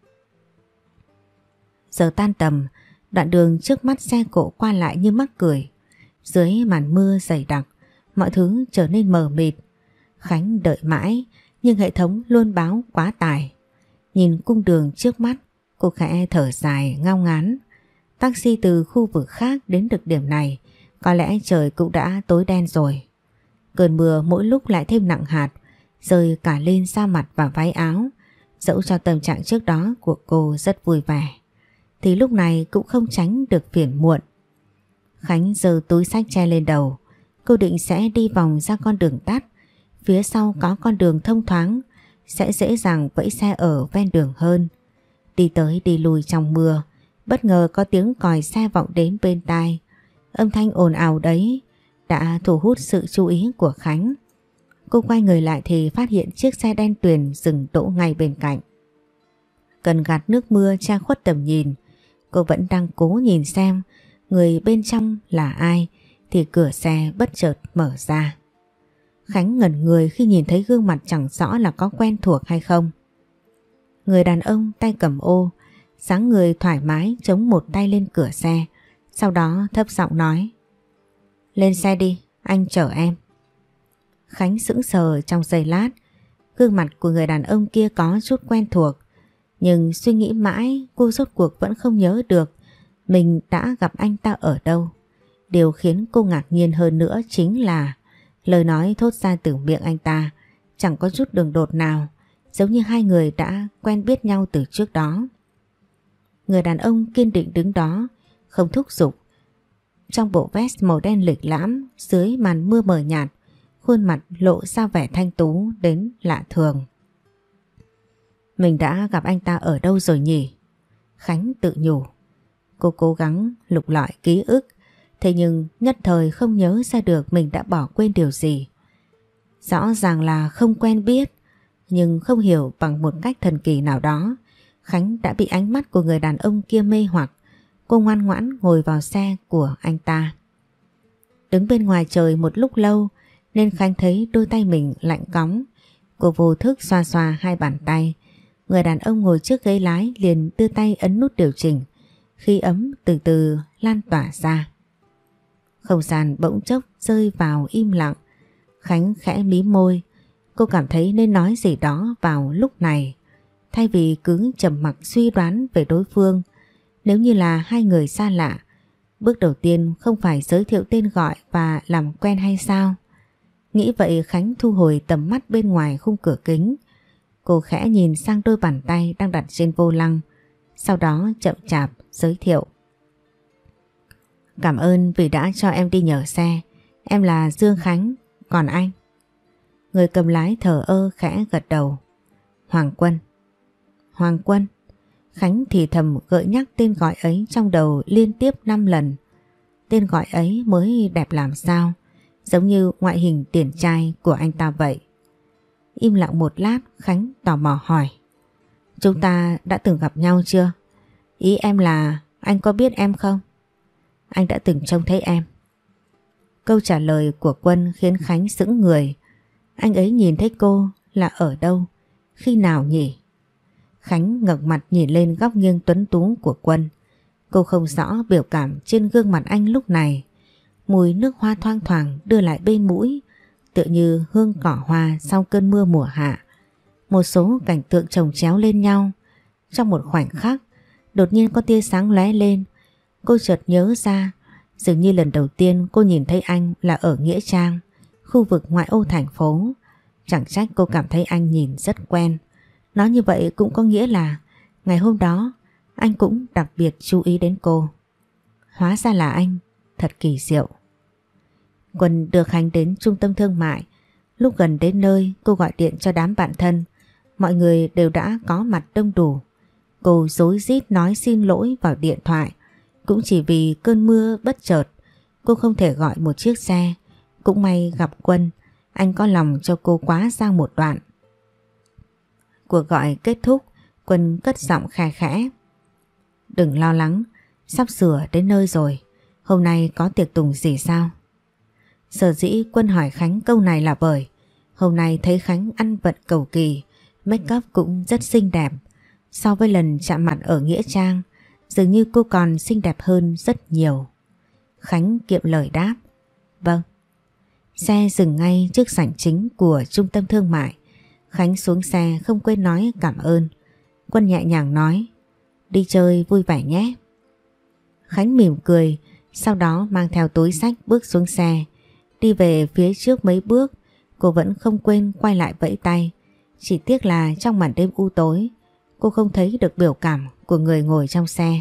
Giờ tan tầm, đoạn đường trước mắt xe cộ qua lại như mắc cười. Dưới màn mưa dày đặc, mọi thứ trở nên mờ mịt. Khánh đợi mãi nhưng hệ thống luôn báo quá tải. Nhìn cung đường trước mắt, cô khẽ thở dài ngao ngán. Taxi từ khu vực khác đến được điểm này, có lẽ trời cũng đã tối đen rồi. Cơn mưa mỗi lúc lại thêm nặng hạt, rơi cả lên da mặt và váy áo. Dẫu cho tâm trạng trước đó của cô rất vui vẻ, thì lúc này cũng không tránh được phiền muộn. Khánh giơ túi xách che lên đầu. Cô định sẽ đi vòng ra con đường tắt. Phía sau có con đường thông thoáng, sẽ dễ dàng vẫy xe ở ven đường hơn. Đi tới đi lui trong mưa, bất ngờ có tiếng còi xe vọng đến bên tai. Âm thanh ồn ào đấy đã thu hút sự chú ý của Khánh. Cô quay người lại thì phát hiện chiếc xe đen tuyền dừng đỗ ngay bên cạnh. Cần gạt nước mưa che khuất tầm nhìn, cô vẫn đang cố nhìn xem người bên trong là ai thì cửa xe bất chợt mở ra. Khánh ngẩn người khi nhìn thấy gương mặt chẳng rõ là có quen thuộc hay không. Người đàn ông tay cầm ô, dáng người thoải mái chống một tay lên cửa xe, sau đó thấp giọng nói: "Lên xe đi, anh chở em." Khánh sững sờ trong giây lát, gương mặt của người đàn ông kia có chút quen thuộc, nhưng suy nghĩ mãi cô rốt cuộc vẫn không nhớ được mình đã gặp anh ta ở đâu. Điều khiến cô ngạc nhiên hơn nữa chính là lời nói thốt ra từ miệng anh ta chẳng có chút đường đột nào, giống như hai người đã quen biết nhau từ trước đó. Người đàn ông kiên định đứng đó, không thúc giục. Trong bộ vest màu đen lịch lãm, dưới màn mưa mờ nhạt, khuôn mặt lộ ra vẻ thanh tú đến lạ thường. Mình đã gặp anh ta ở đâu rồi nhỉ? Khánh tự nhủ. Cô cố gắng lục lọi ký ức, thế nhưng nhất thời không nhớ ra được mình đã bỏ quên điều gì. Rõ ràng là không quen biết, nhưng không hiểu bằng một cách thần kỳ nào đó, Khánh đã bị ánh mắt của người đàn ông kia mê hoặc. Cô ngoan ngoãn ngồi vào xe của anh ta. Đứng bên ngoài trời một lúc lâu nên Khánh thấy đôi tay mình lạnh cóng. Cô vô thức xoa xoa hai bàn tay. Người đàn ông ngồi trước ghế lái liền đưa tay ấn nút điều chỉnh. Khí ấm từ từ lan tỏa ra. Không gian bỗng chốc rơi vào im lặng. Khánh khẽ mí môi. Cô cảm thấy nên nói gì đó vào lúc này, thay vì cứ trầm mặc suy đoán về đối phương. Nếu như là hai người xa lạ, bước đầu tiên không phải giới thiệu tên gọi và làm quen hay sao? Nghĩ vậy Khánh thu hồi tầm mắt bên ngoài khung cửa kính. Cô khẽ nhìn sang đôi bàn tay đang đặt trên vô lăng, sau đó chậm chạp giới thiệu: "Cảm ơn vì đã cho em đi nhờ xe. Em là Dương Khánh, còn anh?" Người cầm lái thờ ơ khẽ gật đầu. "Hoàng Quân." "Hoàng Quân?" Khánh thì thầm gợi nhắc tên gọi ấy trong đầu liên tiếp 5 lần. Tên gọi ấy mới đẹp làm sao, giống như ngoại hình điển trai của anh ta vậy. Im lặng một lát, Khánh tò mò hỏi: "Chúng ta đã từng gặp nhau chưa? Ý em là anh có biết em không?" "Anh đã từng trông thấy em." Câu trả lời của Quân khiến Khánh sững người. Anh ấy nhìn thấy cô là ở đâu, khi nào nhỉ? Khánh ngẩng mặt nhìn lên góc nghiêng tuấn tú của Quân. Cô không rõ biểu cảm trên gương mặt anh lúc này. Mùi nước hoa thoang thoảng đưa lại bên mũi, tựa như hương cỏ hoa sau cơn mưa mùa hạ. Một số cảnh tượng chồng chéo lên nhau. Trong một khoảnh khắc, đột nhiên có tia sáng lóe lên. Cô chợt nhớ ra, dường như lần đầu tiên cô nhìn thấy anh là ở Nghĩa Trang, khu vực ngoại ô thành phố. Chẳng trách cô cảm thấy anh nhìn rất quen. Nói như vậy cũng có nghĩa là ngày hôm đó anh cũng đặc biệt chú ý đến cô. Hóa ra là anh, thật kỳ diệu. Quân đưa Khánh đến trung tâm thương mại. Lúc gần đến nơi, cô gọi điện cho đám bạn thân. Mọi người đều đã có mặt đông đủ. Cô rối rít nói xin lỗi vào điện thoại. Cũng chỉ vì cơn mưa bất chợt, cô không thể gọi một chiếc xe. Cũng may gặp Quân, anh có lòng cho cô quá sang một đoạn. Cuộc gọi kết thúc, Quân cất giọng khe khẽ: "Đừng lo lắng, sắp sửa đến nơi rồi. Hôm nay có tiệc tùng gì sao?" Sở dĩ Quân hỏi Khánh câu này là bởi hôm nay thấy Khánh ăn vận cầu kỳ, make up cũng rất xinh đẹp. So với lần chạm mặt ở Nghĩa Trang, dường như cô còn xinh đẹp hơn rất nhiều. Khánh kiệm lời đáp: "Vâng." Xe dừng ngay trước sảnh chính của trung tâm thương mại. Khánh xuống xe không quên nói cảm ơn. Quân nhẹ nhàng nói, đi chơi vui vẻ nhé. Khánh mỉm cười, sau đó mang theo túi xách bước xuống xe. Đi về phía trước mấy bước, cô vẫn không quên quay lại vẫy tay. Chỉ tiếc là trong màn đêm u tối, cô không thấy được biểu cảm của người ngồi trong xe.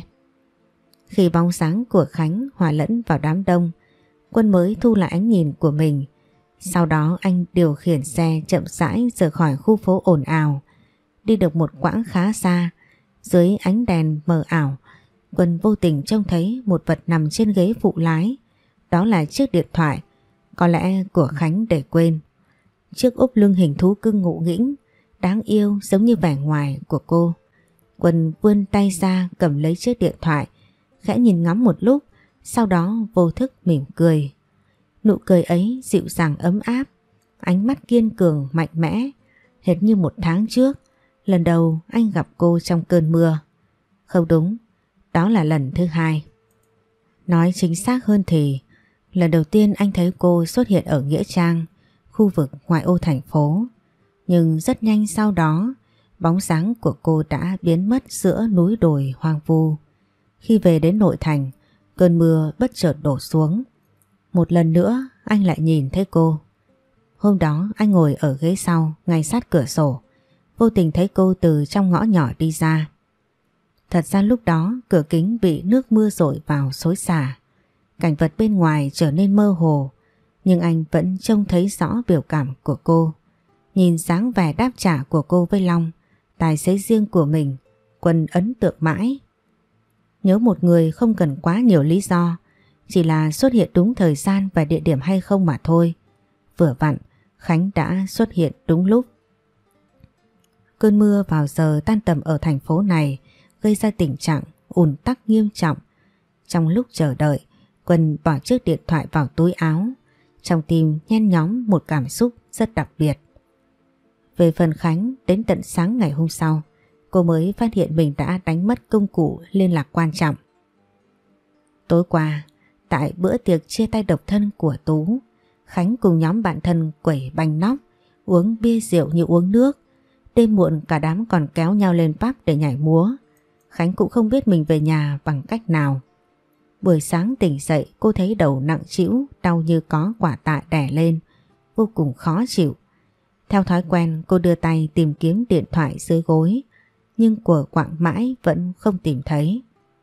Khi bóng sáng của Khánh hòa lẫn vào đám đông, Quân mới thu lại ánh nhìn của mình. Sau đó anh điều khiển xe chậm rãi rời khỏi khu phố ồn ào. Đi được một quãng khá xa, dưới ánh đèn mờ ảo, Quân vô tình trông thấy một vật nằm trên ghế phụ lái. Đó là chiếc điện thoại, có lẽ của Khánh để quên. Chiếc ốp lưng hình thú cưng ngụ nghĩnh, đáng yêu giống như vẻ ngoài của cô. Quân vươn tay ra cầm lấy chiếc điện thoại, khẽ nhìn ngắm một lúc, sau đó vô thức mỉm cười. Nụ cười ấy dịu dàng ấm áp, ánh mắt kiên cường mạnh mẽ, hệt như một tháng trước, lần đầu anh gặp cô trong cơn mưa. Không đúng, đó là lần thứ hai. Nói chính xác hơn thì lần đầu tiên anh thấy cô xuất hiện ở Nghĩa Trang, khu vực ngoại ô thành phố. Nhưng rất nhanh sau đó, bóng dáng của cô đã biến mất giữa núi đồi hoang vu. Khi về đến nội thành, cơn mưa bất chợt đổ xuống. Một lần nữa anh lại nhìn thấy cô. Hôm đó anh ngồi ở ghế sau ngay sát cửa sổ, vô tình thấy cô từ trong ngõ nhỏ đi ra. Thật ra lúc đó cửa kính bị nước mưa dội vào xối xả. Cảnh vật bên ngoài trở nên mơ hồ, nhưng anh vẫn trông thấy rõ biểu cảm của cô. Nhìn dáng vẻ đáp trả của cô với Long, tài xế riêng của mình, Quân ấn tượng mãi. Nhớ một người không cần quá nhiều lý do, chỉ là xuất hiện đúng thời gian và địa điểm hay không mà thôi. Vừa vặn, Khánh đã xuất hiện đúng lúc. Cơn mưa vào giờ tan tầm ở thành phố này gây ra tình trạng ùn tắc nghiêm trọng. Trong lúc chờ đợi, Quân bỏ chiếc điện thoại vào túi áo. Trong tim nhen nhóm một cảm xúc rất đặc biệt. Về phần Khánh, đến tận sáng ngày hôm sau, cô mới phát hiện mình đã đánh mất công cụ liên lạc quan trọng. Tối qua, tại bữa tiệc chia tay độc thân của Tú, Khánh cùng nhóm bạn thân quẩy banh nóc, uống bia rượu như uống nước. Đêm muộn cả đám còn kéo nhau lên pub để nhảy múa. Khánh cũng không biết mình về nhà bằng cách nào. Buổi sáng tỉnh dậy cô thấy đầu nặng trĩu, đau như có quả tạ đè lên, vô cùng khó chịu. Theo thói quen cô đưa tay tìm kiếm điện thoại dưới gối, nhưng của quạng mãi vẫn không tìm thấy.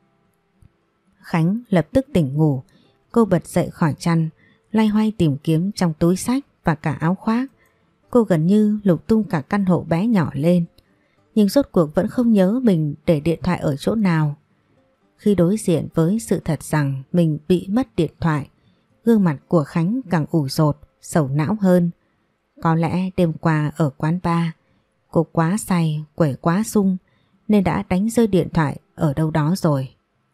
Khánh lập tức tỉnh ngủ, cô bật dậy khỏi chăn, loay hoay tìm kiếm trong túi xách và cả áo khoác. Cô gần như lục tung cả căn hộ bé nhỏ lên, nhưng rốt cuộc vẫn không nhớ mình để điện thoại ở chỗ nào. Khi đối diện với sự thật rằng mình bị mất điện thoại, gương mặt của Khánh càng ủ rột, sầu não hơn. Có lẽ đêm qua ở quán bar, cô quá say, quẩy quá sung nên đã đánh rơi điện thoại ở đâu đó rồi.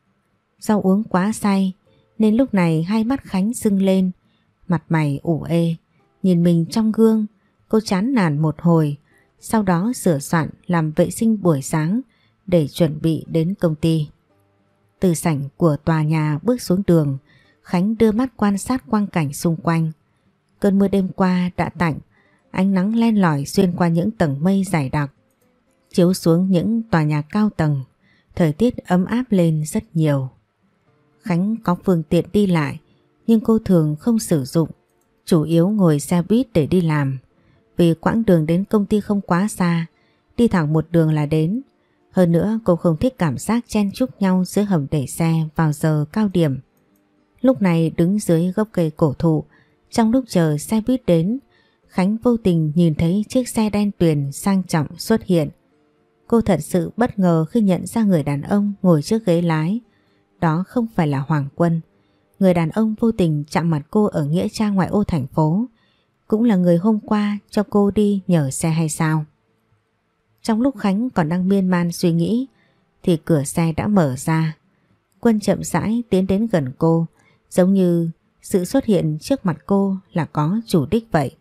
Do uống quá say nên lúc này hai mắt Khánh sưng lên, mặt mày ủ ê. Nhìn mình trong gương, cô chán nản một hồi, sau đó sửa soạn làm vệ sinh buổi sáng để chuẩn bị đến công ty. Từ sảnh của tòa nhà bước xuống đường, Khánh đưa mắt quan sát quang cảnh xung quanh. Cơn mưa đêm qua đã tạnh, ánh nắng len lỏi xuyên qua những tầng mây dày đặc, chiếu xuống những tòa nhà cao tầng, thời tiết ấm áp lên rất nhiều. Khánh có phương tiện đi lại, nhưng cô thường không sử dụng, chủ yếu ngồi xe buýt để đi làm. Vì quãng đường đến công ty không quá xa, đi thẳng một đường là đến. Hơn nữa cô không thích cảm giác chen chúc nhau dưới hầm để xe vào giờ cao điểm. Lúc này đứng dưới gốc cây cổ thụ, trong lúc chờ xe buýt đến, Khánh vô tình nhìn thấy chiếc xe đen tuyền sang trọng xuất hiện. Cô thật sự bất ngờ khi nhận ra người đàn ông ngồi trước ghế lái. Đó không phải là Hoàng Quân. Người đàn ông vô tình chạm mặt cô ở nghĩa trang ngoại ô thành phố, cũng là người hôm qua cho cô đi nhờ xe hay sao? Trong lúc Khánh còn đang miên man suy nghĩ thì cửa xe đã mở ra. Quân chậm rãi tiến đến gần cô, giống như sự xuất hiện trước mặt cô là có chủ đích vậy.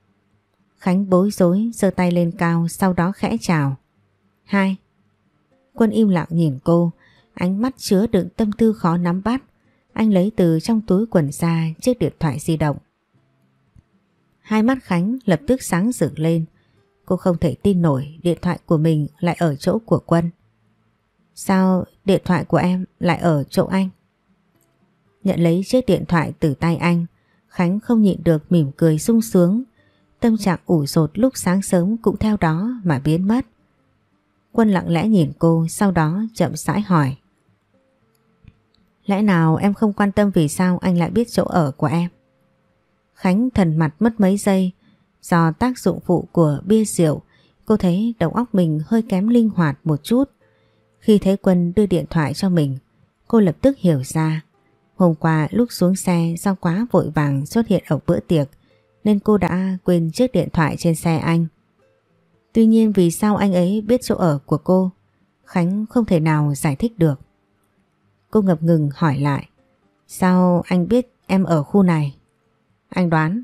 Khánh bối rối giơ tay lên cao, sau đó khẽ chào. Hai. Quân im lặng nhìn cô, ánh mắt chứa đựng tâm tư khó nắm bắt. Anh lấy từ trong túi quần ra chiếc điện thoại di động. Hai mắt Khánh lập tức sáng rực lên. Cô không thể tin nổi điện thoại của mình lại ở chỗ của Quân. Sao điện thoại của em lại ở chỗ anh? Nhận lấy chiếc điện thoại từ tay anh, Khánh không nhịn được mỉm cười sung sướng. Tâm trạng ủ dột lúc sáng sớm cũng theo đó mà biến mất. Quân lặng lẽ nhìn cô, sau đó chậm rãi hỏi. Lẽ nào em không quan tâm vì sao anh lại biết chỗ ở của em? Khánh thần mặt mất mấy giây. Do tác dụng phụ của bia rượu, cô thấy đầu óc mình hơi kém linh hoạt một chút. Khi thấy Quân đưa điện thoại cho mình, cô lập tức hiểu ra. Hôm qua lúc xuống xe do quá vội vàng xuất hiện ở bữa tiệc nên cô đã quên chiếc điện thoại trên xe anh. Tuy nhiên vì sao anh ấy biết chỗ ở của cô, Khánh không thể nào giải thích được. Cô ngập ngừng hỏi lại. Sao anh biết em ở khu này? Anh đoán.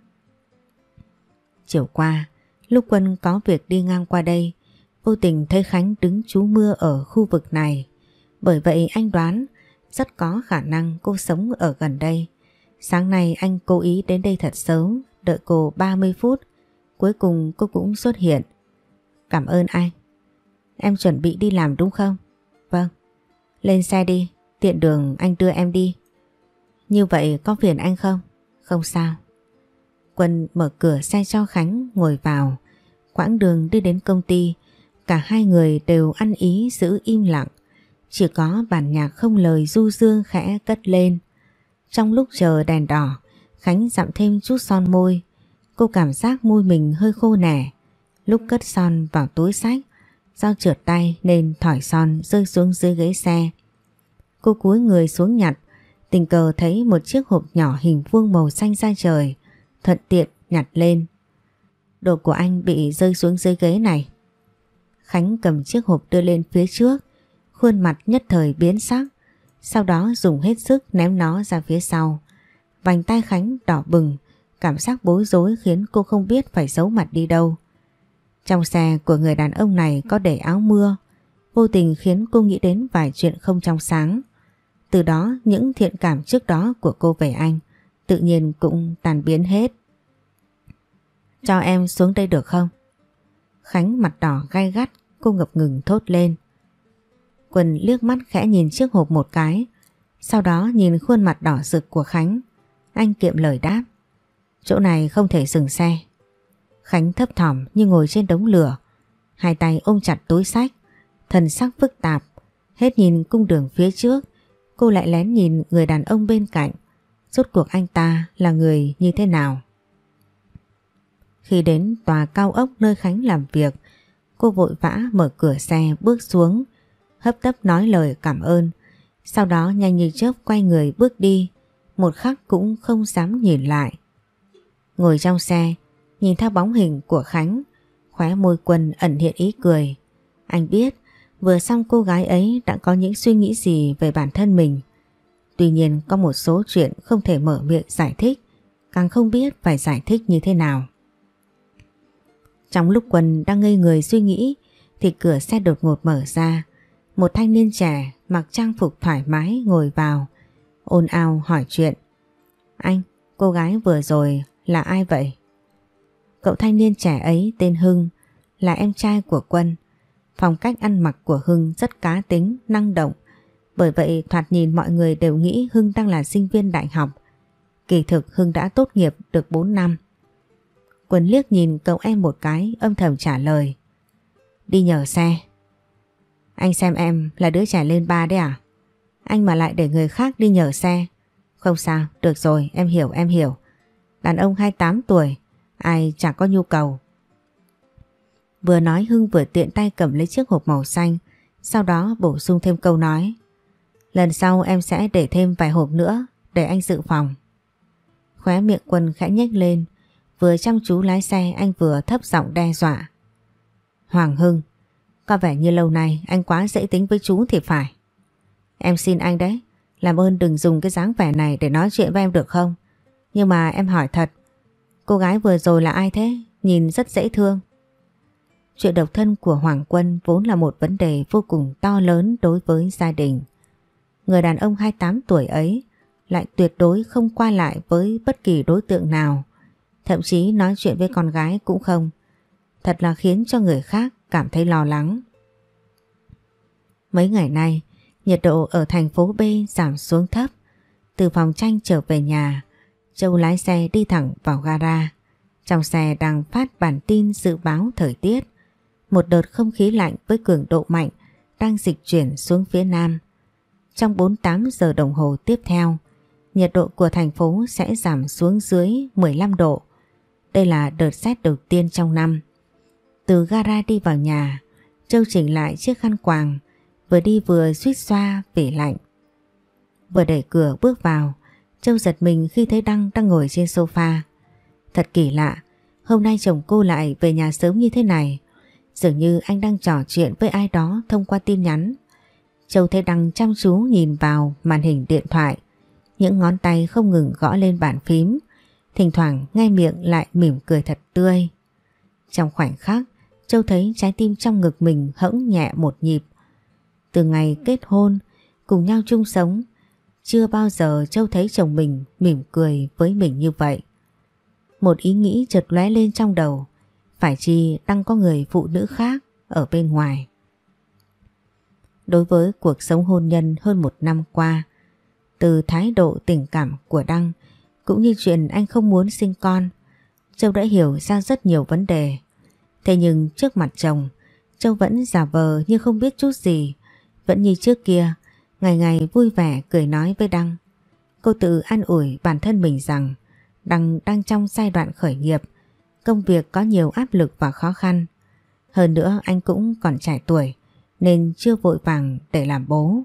Chiều qua, lúc Quân có việc đi ngang qua đây, vô tình thấy Khánh đứng trú mưa ở khu vực này. Bởi vậy anh đoán rất có khả năng cô sống ở gần đây. Sáng nay anh cố ý đến đây thật sớm, đợi cô 30 phút. Cuối cùng cô cũng xuất hiện. Cảm ơn anh. Em chuẩn bị đi làm đúng không? Vâng. Lên xe đi, tiện đường anh đưa em đi. Như vậy có phiền anh không? Không sao. Quân mở cửa xe cho Khánh ngồi vào. Quãng đường đi đến công ty, cả hai người đều ăn ý giữ im lặng. Chỉ có bản nhạc không lời du dương khẽ cất lên. Trong lúc chờ đèn đỏ, Khánh dặm thêm chút son môi. Cô cảm giác môi mình hơi khô nẻ. Lúc cất son vào túi xách, do trượt tay nên thỏi son rơi xuống dưới ghế xe. Cô cúi người xuống nhặt, tình cờ thấy một chiếc hộp nhỏ hình vuông màu xanh da trời, thuận tiện nhặt lên. Đồ của anh bị rơi xuống dưới ghế này. Khánh cầm chiếc hộp đưa lên phía trước, khuôn mặt nhất thời biến sắc, sau đó dùng hết sức ném nó ra phía sau. Vành tay Khánh đỏ bừng, cảm giác bối rối khiến cô không biết phải giấu mặt đi đâu. Trong xe của người đàn ông này có để áo mưa, vô tình khiến cô nghĩ đến vài chuyện không trong sáng. Từ đó những thiện cảm trước đó của cô về anh tự nhiên cũng tan biến hết. Cho em xuống đây được không? Khánh mặt đỏ gay gắt, cô ngập ngừng thốt lên. Quân liếc mắt khẽ nhìn chiếc hộp một cái, sau đó nhìn khuôn mặt đỏ rực của Khánh. Anh kiệm lời đáp. Chỗ này không thể dừng xe. Khánh thấp thỏm như ngồi trên đống lửa, hai tay ôm chặt túi xách, thần sắc phức tạp. Hết nhìn cung đường phía trước, cô lại lén nhìn người đàn ông bên cạnh. Rốt cuộc anh ta là người như thế nào? Khi đến tòa cao ốc nơi Khánh làm việc, cô vội vã mở cửa xe bước xuống, hấp tấp nói lời cảm ơn. Sau đó nhanh như chớp quay người bước đi, một khắc cũng không dám nhìn lại. Ngồi trong xe, nhìn theo bóng hình của Khánh, khóe môi Quân ẩn hiện ý cười. Anh biết vừa xong cô gái ấy đã có những suy nghĩ gì về bản thân mình. Tuy nhiên có một số chuyện không thể mở miệng giải thích, càng không biết phải giải thích như thế nào. Trong lúc Quân đang ngây người suy nghĩ thì cửa xe đột ngột mở ra. Một thanh niên trẻ mặc trang phục thoải mái ngồi vào, ồn ào hỏi chuyện. Anh, cô gái vừa rồi là ai vậy? Cậu thanh niên trẻ ấy tên Hưng, là em trai của Quân. Phong cách ăn mặc của Hưng rất cá tính, năng động. Bởi vậy thoạt nhìn mọi người đều nghĩ Hưng đang là sinh viên đại học. Kỳ thực Hưng đã tốt nghiệp được 4 năm. Quân liếc nhìn cậu em một cái, âm thầm trả lời. Đi nhờ xe. Anh xem em là đứa trẻ lên ba đấy à? Anh mà lại để người khác đi nhờ xe. Không sao, được rồi, em hiểu, em hiểu. Đàn ông 28 tuổi, ai chả có nhu cầu. Vừa nói Hưng vừa tiện tay cầm lấy chiếc hộp màu xanh, sau đó bổ sung thêm câu nói. Lần sau em sẽ để thêm vài hộp nữa để anh dự phòng. Khóe miệng Quân khẽ nhếch lên, vừa chăm chú lái xe anh vừa thấp giọng đe dọa. Hoàng Hưng, có vẻ như lâu nay anh quá dễ tính với chú thì phải. Em xin anh đấy, làm ơn đừng dùng cái dáng vẻ này để nói chuyện với em được không? Nhưng mà em hỏi thật, cô gái vừa rồi là ai thế? Nhìn rất dễ thương. Chuyện độc thân của Hoàng Quân vốn là một vấn đề vô cùng to lớn đối với gia đình. Người đàn ông 28 tuổi ấy lại tuyệt đối không qua lại với bất kỳ đối tượng nào. thậm chí nói chuyện với con gái cũng không. Thật là khiến cho người khác cảm thấy lo lắng. Mấy ngày nay, nhiệt độ ở thành phố B giảm xuống thấp. Từ phòng tranh trở về nhà, Châu lái xe đi thẳng vào gara. Trong xe đang phát bản tin dự báo thời tiết. Một đợt không khí lạnh với cường độ mạnh đang dịch chuyển xuống phía Nam. Trong 48 giờ đồng hồ tiếp theo, nhiệt độ của thành phố sẽ giảm xuống dưới 15 độ. Đây là đợt rét đầu tiên trong năm. Từ gara đi vào nhà, Châu chỉnh lại chiếc khăn quàng, vừa đi vừa suýt xoa vì lạnh. Vừa đẩy cửa bước vào, Châu giật mình khi thấy Đăng đang ngồi trên sofa. Thật kỳ lạ, hôm nay chồng cô lại về nhà sớm như thế này. Dường như anh đang trò chuyện với ai đó thông qua tin nhắn. Châu thấy Đăng chăm chú nhìn vào màn hình điện thoại. Những ngón tay không ngừng gõ lên bàn phím. Thỉnh thoảng ngay miệng lại mỉm cười thật tươi. Trong khoảnh khắc, Châu thấy trái tim trong ngực mình hững nhẹ một nhịp. Từ ngày kết hôn, cùng nhau chung sống, chưa bao giờ Châu thấy chồng mình mỉm cười với mình như vậy. Một ý nghĩ chợt lóe lên trong đầu. Phải chi Đăng có người phụ nữ khác ở bên ngoài. Đối với cuộc sống hôn nhân hơn một năm qua, từ thái độ tình cảm của Đăng cũng như chuyện anh không muốn sinh con, Châu đã hiểu ra rất nhiều vấn đề. Thế nhưng trước mặt chồng, Châu vẫn giả vờ như không biết chút gì, vẫn như trước kia, ngày ngày vui vẻ cười nói với Đăng. Cô tự an ủi bản thân mình rằng Đăng đang trong giai đoạn khởi nghiệp, công việc có nhiều áp lực và khó khăn. Hơn nữa anh cũng còn trẻ tuổi nên chưa vội vàng để làm bố.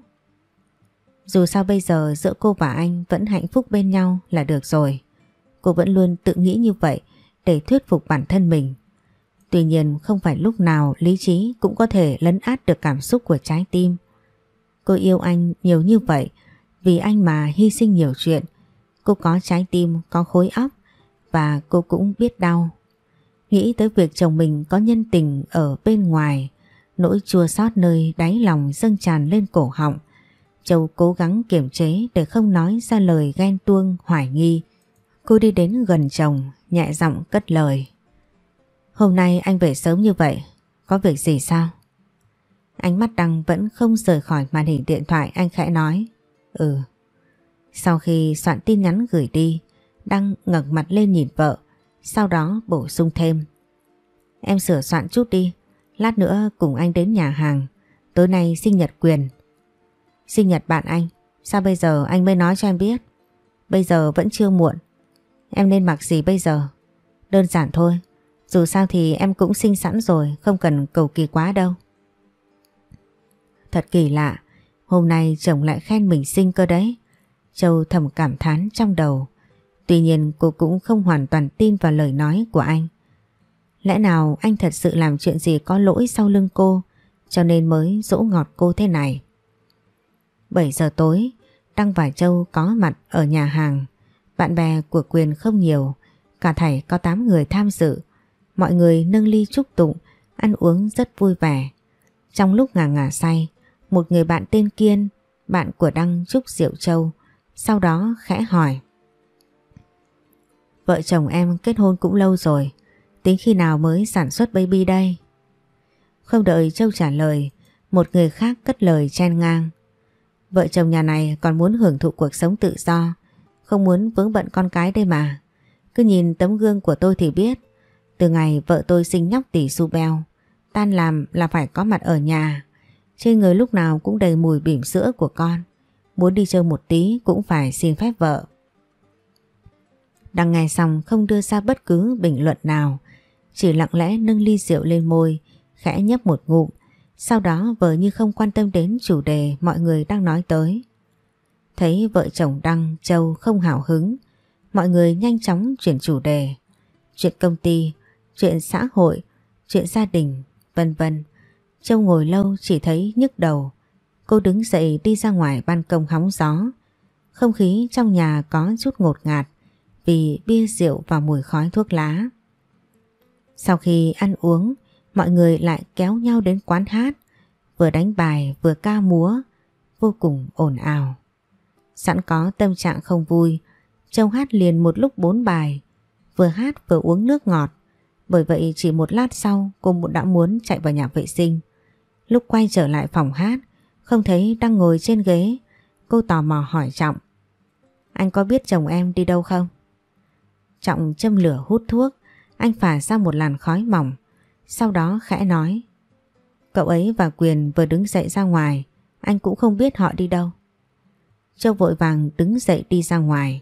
Dù sao bây giờ giữa cô và anh vẫn hạnh phúc bên nhau là được rồi. Cô vẫn luôn tự nghĩ như vậy để thuyết phục bản thân mình. Tuy nhiên không phải lúc nào lý trí cũng có thể lấn át được cảm xúc của trái tim. Cô yêu anh nhiều như vậy, vì anh mà hy sinh nhiều chuyện. Cô có trái tim, có khối óc và cô cũng biết đau. Nghĩ tới việc chồng mình có nhân tình ở bên ngoài, nỗi chua xót nơi đáy lòng dâng tràn lên cổ họng. Châu cố gắng kiềm chế để không nói ra lời ghen tuông, hoài nghi. Cô đi đến gần chồng, nhẹ giọng cất lời. Hôm nay anh về sớm như vậy, có việc gì sao? Ánh mắt Đăng vẫn không rời khỏi màn hình điện thoại, anh khẽ nói. Ừ. Sau khi soạn tin nhắn gửi đi, Đăng ngẩng mặt lên nhìn vợ, sau đó bổ sung thêm. Em sửa soạn chút đi, lát nữa cùng anh đến nhà hàng, tối nay sinh nhật Quyền. Sinh nhật bạn anh, sao bây giờ anh mới nói cho em biết? Bây giờ vẫn chưa muộn. Em nên mặc gì bây giờ? Đơn giản thôi, dù sao thì em cũng xinh sẵn rồi, không cần cầu kỳ quá đâu. Thật kỳ lạ, hôm nay chồng lại khen mình xinh cơ đấy. Châu thầm cảm thán trong đầu. Tuy nhiên cô cũng không hoàn toàn tin vào lời nói của anh. Lẽ nào anh thật sự làm chuyện gì có lỗi sau lưng cô, cho nên mới dỗ ngọt cô thế này? 7 giờ tối, Đăng và Châu có mặt ở nhà hàng. Bạn bè của Quyền không nhiều, cả thảy có 8 người tham dự. Mọi người nâng ly chúc tụng, ăn uống rất vui vẻ. Trong lúc ngà ngà say, một người bạn tên Kiên, bạn của Đăng chúc rượu Châu, sau đó khẽ hỏi. Vợ chồng em kết hôn cũng lâu rồi, tính khi nào mới sản xuất baby đây? Không đợi Châu trả lời, một người khác cất lời chen ngang. Vợ chồng nhà này còn muốn hưởng thụ cuộc sống tự do, không muốn vướng bận con cái đây mà. Cứ nhìn tấm gương của tôi thì biết, từ ngày vợ tôi sinh nhóc tỷ su beo, tan làm là phải có mặt ở nhà. Trên người lúc nào cũng đầy mùi bỉm sữa của con, muốn đi chơi một tí cũng phải xin phép vợ. Đăng nghe xong không đưa ra bất cứ bình luận nào, chỉ lặng lẽ nâng ly rượu lên môi, khẽ nhấp một ngụm, sau đó vờ như không quan tâm đến chủ đề mọi người đang nói tới. Thấy vợ chồng Đăng, Châu không hào hứng, mọi người nhanh chóng chuyển chủ đề. Chuyện công ty, chuyện xã hội, chuyện gia đình, vân vân. Châu ngồi lâu chỉ thấy nhức đầu. Cô đứng dậy đi ra ngoài ban công hóng gió. Không khí trong nhà có chút ngột ngạt vì bia rượu và mùi khói thuốc lá. Sau khi ăn uống, mọi người lại kéo nhau đến quán hát, vừa đánh bài vừa ca múa, vô cùng ồn ào. Sẵn có tâm trạng không vui, Châu hát liền một lúc 4 bài. vừa hát vừa uống nước ngọt. Bởi vậy chỉ một lát sau cô đã muốn chạy vào nhà vệ sinh. Lúc quay trở lại phòng hát, không thấy đang ngồi trên ghế, cô tò mò hỏi Trọng: Anh có biết chồng em đi đâu không? Trọng châm lửa hút thuốc, anh phả ra một làn khói mỏng, sau đó khẽ nói: Cậu ấy và Quyền vừa đứng dậy ra ngoài, anh cũng không biết họ đi đâu. Châu vội vàng đứng dậy đi ra ngoài.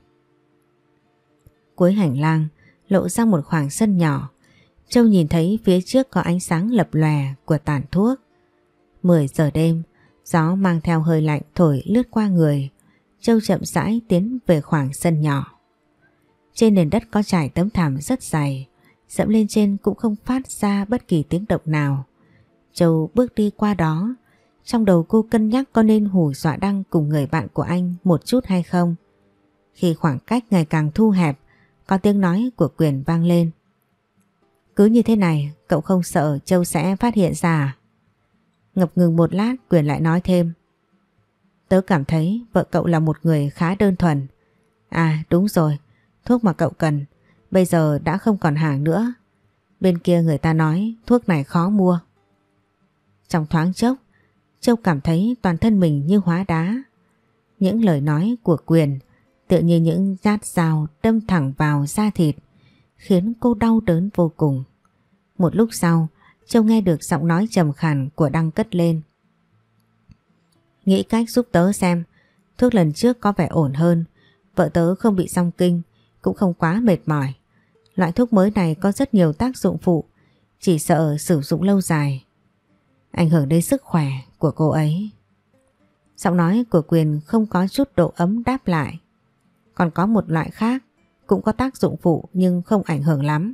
Cuối hành lang lộ ra một khoảng sân nhỏ. Châu nhìn thấy phía trước có ánh sáng lập lòe của tàn thuốc. 10 giờ đêm, gió mang theo hơi lạnh thổi lướt qua người. Châu chậm rãi tiến về khoảng sân nhỏ. Trên nền đất có trải tấm thảm rất dày, dẫm lên trên cũng không phát ra bất kỳ tiếng động nào. Châu bước đi qua đó, trong đầu cô cân nhắc có nên hù dọa Đăng cùng người bạn của anh một chút hay không. Khi khoảng cách ngày càng thu hẹp, có tiếng nói của Quyền vang lên: Cứ như thế này, cậu không sợ Châu sẽ phát hiện ra à? Ngập ngừng một lát, Quyền lại nói thêm: Tớ cảm thấy vợ cậu là một người khá đơn thuần. À đúng rồi, thuốc mà cậu cần bây giờ đã không còn hàng nữa. Bên kia người ta nói thuốc này khó mua. Trong thoáng chốc, Châu cảm thấy toàn thân mình như hóa đá. Những lời nói của Quyền tựa như những nhát dao đâm thẳng vào da thịt, khiến cô đau đớn vô cùng. Một lúc sau, Châu nghe được giọng nói trầm khàn của Đăng cất lên: Nghĩ cách giúp tớ xem, thuốc lần trước có vẻ ổn hơn, vợ tớ không bị song kinh, cũng không quá mệt mỏi. Loại thuốc mới này có rất nhiều tác dụng phụ, chỉ sợ sử dụng lâu dài ảnh hưởng đến sức khỏe của cô ấy. Giọng nói của Quyền không có chút độ ấm đáp lại: Còn có một loại khác cũng có tác dụng phụ nhưng không ảnh hưởng lắm.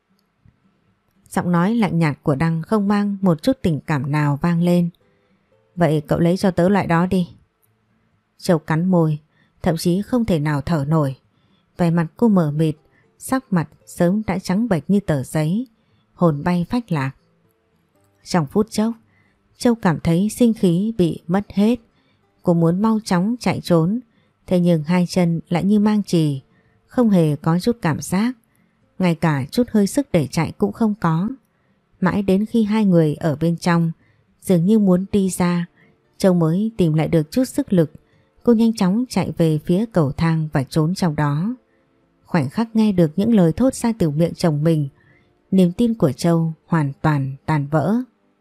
Giọng nói lạnh nhạt của Đăng không mang một chút tình cảm nào vang lên: Vậy cậu lấy cho tớ loại đó đi. Châu cắn môi, thậm chí không thể nào thở nổi. Vẻ mặt cô mờ mịt, sắc mặt sớm đã trắng bệch như tờ giấy, hồn bay phách lạc. Trong phút chốc, Châu cảm thấy sinh khí bị mất hết. Cô muốn mau chóng chạy trốn, thế nhưng hai chân lại như mang chì, không hề có chút cảm giác, ngay cả chút hơi sức để chạy cũng không có. Mãi đến khi hai người ở bên trong dường như muốn đi ra, Châu mới tìm lại được chút sức lực. Cô nhanh chóng chạy về phía cầu thang và trốn trong đó. Khoảnh khắc nghe được những lời thốt ra từ miệng chồng mình, niềm tin của Châu hoàn toàn tan vỡ.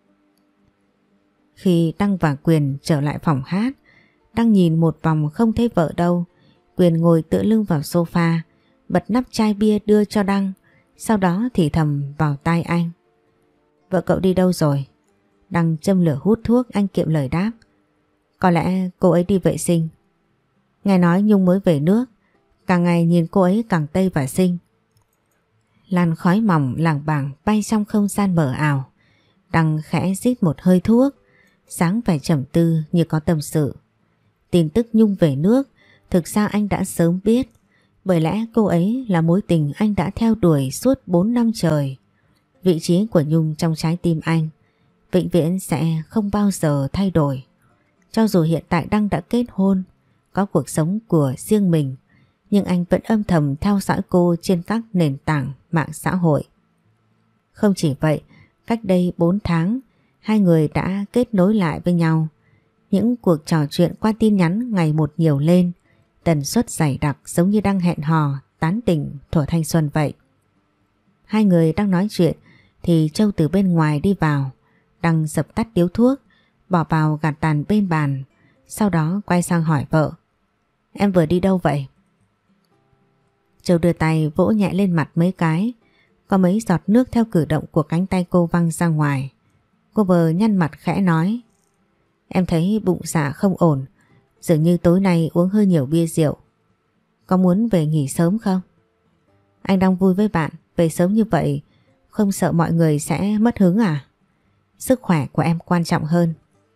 Khi Đăng và Quyền trở lại phòng hát, Đăng nhìn một vòng không thấy vợ đâu. Quyền ngồi tựa lưng vào sofa, bật nắp chai bia đưa cho Đăng, sau đó thì thầm vào tai anh: Vợ cậu đi đâu rồi? Đăng châm lửa hút thuốc, anh kiệm lời đáp: Có lẽ cô ấy đi vệ sinh. Nghe nói Nhung mới về nước, càng ngày nhìn cô ấy càng tây và xinh. Làn khói mỏng lảng bảng bay trong không gian mờ ảo. Đăng khẽ rít một hơi thuốc, sáng vẻ trầm tư như có tâm sự. Tin tức Nhung về nước thực ra anh đã sớm biết, bởi lẽ cô ấy là mối tình anh đã theo đuổi suốt 4 năm trời. Vị trí của Nhung trong trái tim anh vĩnh viễn sẽ không bao giờ thay đổi. Cho dù hiện tại Đăng đã kết hôn, có cuộc sống của riêng mình, nhưng anh vẫn âm thầm theo dõi cô trên các nền tảng mạng xã hội. Không chỉ vậy, cách đây 4 tháng, hai người đã kết nối lại với nhau. Những cuộc trò chuyện qua tin nhắn ngày một nhiều lên, tần suất dày đặc giống như đang hẹn hò, tán tỉnh thuở thanh xuân vậy. Hai người đang nói chuyện thì Châu từ bên ngoài đi vào. Đăng dập tắt điếu thuốc, bỏ vào gạt tàn bên bàn, sau đó quay sang hỏi vợ: Em vừa đi đâu vậy? Châu đưa tay vỗ nhẹ lên mặt mấy cái, có mấy giọt nước theo cử động của cánh tay cô văng ra ngoài. Cô vờ nhăn mặt khẽ nói: Em thấy bụng dạ không ổn, dường như tối nay uống hơi nhiều bia rượu. Có muốn về nghỉ sớm không? Anh đang vui với bạn, về sớm như vậy không sợ mọi người sẽ mất hứng à? Sức khỏe của em quan trọng hơn.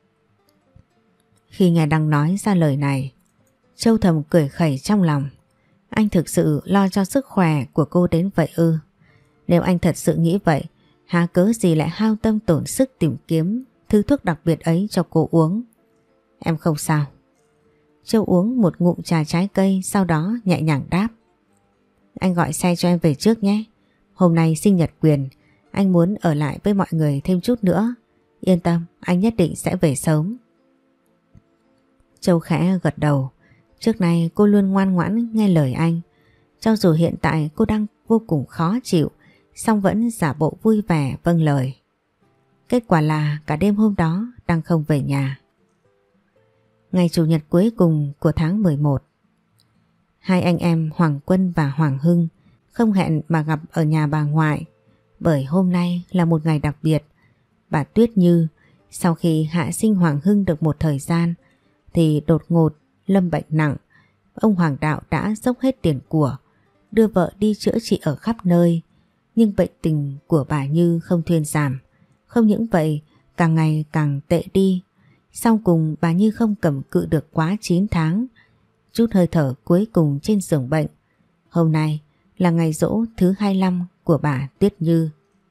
Khi nghe Đăng nói ra lời này, Châu thầm cười khẩy trong lòng. Anh thực sự lo cho sức khỏe của cô đến vậy ư? Nếu anh thật sự nghĩ vậy, há cớ gì lại hao tâm tổn sức tìm kiếm thứ thuốc đặc biệt ấy cho cô uống? Em không sao. Châu uống một ngụm trà trái cây, sau đó nhẹ nhàng đáp: anh gọi xe cho em về trước nhé. Hôm nay sinh nhật Quyền, anh muốn ở lại với mọi người thêm chút nữa. Yên tâm, anh nhất định sẽ về sớm. Châu khẽ gật đầu. Trước nay cô luôn ngoan ngoãn nghe lời anh. Cho dù hiện tại cô đang vô cùng khó chịu, song vẫn giả bộ vui vẻ vâng lời. Kết quả là cả đêm hôm đó Đăng không về nhà. Ngày Chủ nhật cuối cùng của tháng 11, hai anh em Hoàng Quân và Hoàng Hưng không hẹn mà gặp ở nhà bà ngoại. Bởi hôm nay là một ngày đặc biệt. Bà Tuyết Như sau khi hạ sinh Hoàng Hưng được một thời gian thì đột ngột lâm bệnh nặng. Ông Hoàng Đạo đã dốc hết tiền của, đưa vợ đi chữa trị ở khắp nơi. Nhưng bệnh tình của bà Như không thuyên giảm. Không những vậy, càng ngày càng tệ đi. Sau cùng bà Như không cầm cự được quá 9 tháng. Chút hơi thở cuối cùng trên giường bệnh. Hôm nay là ngày giỗ thứ 25 của bà Tuyết Như.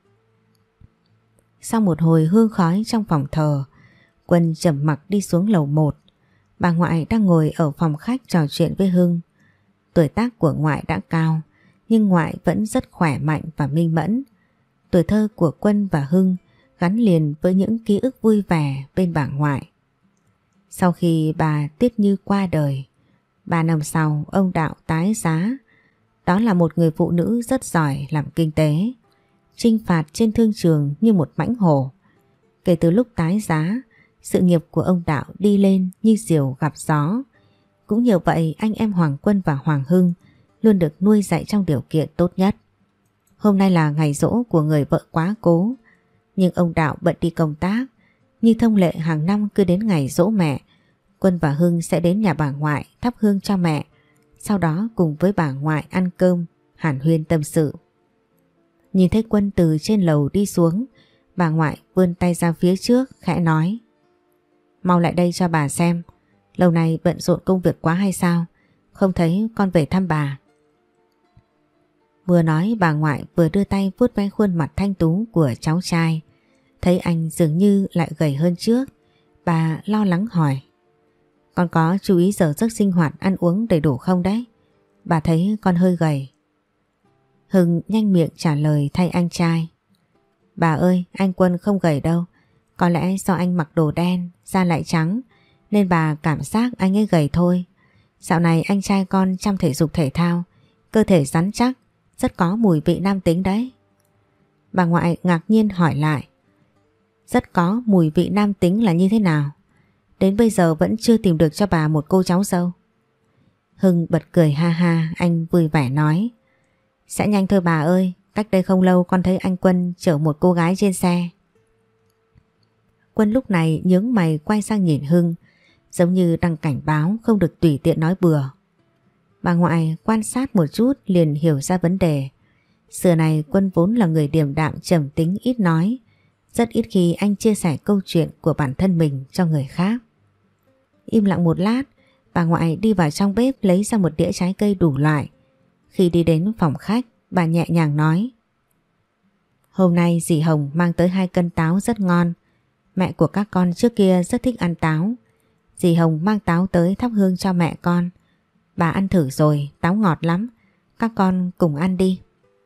Sau một hồi hương khói trong phòng thờ, Quân trầm mặc đi xuống lầu 1. Bà ngoại đang ngồi ở phòng khách trò chuyện với Hưng. Tuổi tác của ngoại đã cao, nhưng ngoại vẫn rất khỏe mạnh và minh mẫn. Tuổi thơ của Quân và Hưng gắn liền với những ký ức vui vẻ bên bà ngoại. Sau khi bà Tuyết Như qua đời, 3 năm sau ông Đạo tái giá. Đó là một người phụ nữ rất giỏi làm kinh tế, chinh phạt trên thương trường như một mãnh hổ. Kể từ lúc tái giá, sự nghiệp của ông Đạo đi lên như diều gặp gió. Cũng nhờ vậy anh em Hoàng Quân và Hoàng Hưng luôn được nuôi dạy trong điều kiện tốt nhất. Hôm nay là ngày giỗ của người vợ quá cố, nhưng ông Đạo bận đi công tác. Như thông lệ hàng năm cứ đến ngày giỗ mẹ, Quân và Hưng sẽ đến nhà bà ngoại thắp hương cho mẹ. Sau đó cùng với bà ngoại ăn cơm, hàn huyên tâm sự. Nhìn thấy Quân từ trên lầu đi xuống, bà ngoại vươn tay ra phía trước khẽ nói: "Mau lại đây cho bà xem, lâu nay bận rộn công việc quá hay sao? Không thấy con về thăm bà." Vừa nói bà ngoại vừa đưa tay vuốt ve khuôn mặt thanh tú của cháu trai. Thấy anh dường như lại gầy hơn trước, bà lo lắng hỏi: "Con có chú ý giờ giấc sinh hoạt ăn uống đầy đủ không đấy? Bà thấy con hơi gầy." Hưng nhanh miệng trả lời thay anh trai: "Bà ơi, anh Quân không gầy đâu. Có lẽ do anh mặc đồ đen, da lại trắng, nên bà cảm giác anh ấy gầy thôi. Dạo này anh trai con chăm thể dục thể thao, cơ thể rắn chắc, rất có mùi vị nam tính đấy." Bà ngoại ngạc nhiên hỏi lại: "Rất có mùi vị nam tính là như thế nào? Đến bây giờ vẫn chưa tìm được cho bà một cô cháu dâu." Hưng bật cười ha ha, anh vui vẻ nói: "Sẽ nhanh thôi bà ơi, cách đây không lâu con thấy anh Quân chở một cô gái trên xe." Quân lúc này nhướng mày quay sang nhìn Hưng, giống như đang cảnh báo không được tùy tiện nói bừa. Bà ngoại quan sát một chút liền hiểu ra vấn đề. Xưa này Quân vốn là người điềm đạm trầm tính ít nói, rất ít khi anh chia sẻ câu chuyện của bản thân mình cho người khác. Im lặng một lát, bà ngoại đi vào trong bếp lấy ra một đĩa trái cây đủ loại. Khi đi đến phòng khách, bà nhẹ nhàng nói: "Hôm nay dì Hồng mang tới 2 cân táo rất ngon. Mẹ của các con trước kia rất thích ăn táo. Dì Hồng mang táo tới thắp hương cho mẹ con. Bà ăn thử rồi, táo ngọt lắm. Các con cùng ăn đi."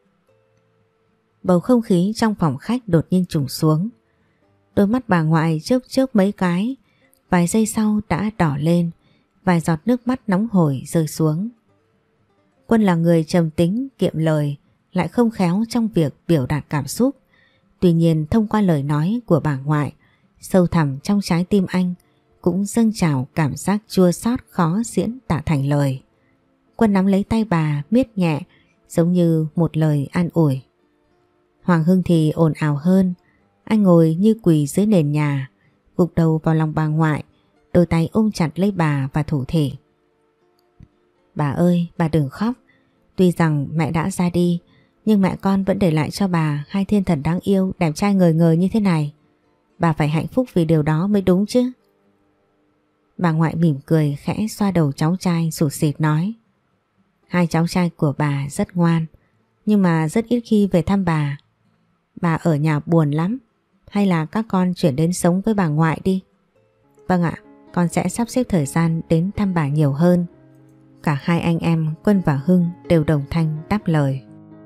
Bầu không khí trong phòng khách đột nhiên trùng xuống. Đôi mắt bà ngoại chớp chớp mấy cái, vài giây sau đã đỏ lên, vài giọt nước mắt nóng hổi rơi xuống. Quân là người trầm tính, kiệm lời, lại không khéo trong việc biểu đạt cảm xúc. Tuy nhiên thông qua lời nói của bà ngoại, sâu thẳm trong trái tim anh cũng dâng trào cảm giác chua xót khó diễn tả thành lời. Quân nắm lấy tay bà miết nhẹ, giống như một lời an ủi. Hoàng Hưng thì ồn ào hơn. Anh ngồi như quỳ dưới nền nhà, gục đầu vào lòng bà ngoại, đôi tay ôm chặt lấy bà và thủ thỉ: "Bà ơi, bà đừng khóc. Tuy rằng mẹ đã ra đi, nhưng mẹ con vẫn để lại cho bà 2 thiên thần đáng yêu, đẹp trai ngời ngời như thế này. Bà phải hạnh phúc vì điều đó mới đúng chứ." Bà ngoại mỉm cười khẽ xoa đầu cháu trai sụt sịt nói: "Hai cháu trai của bà rất ngoan, nhưng mà rất ít khi về thăm bà. Bà ở nhà buồn lắm, hay là các con chuyển đến sống với bà ngoại đi?" "Vâng ạ, con sẽ sắp xếp thời gian đến thăm bà nhiều hơn." cả hai anh em Quân và Hưng đều đồng thanh đáp lời.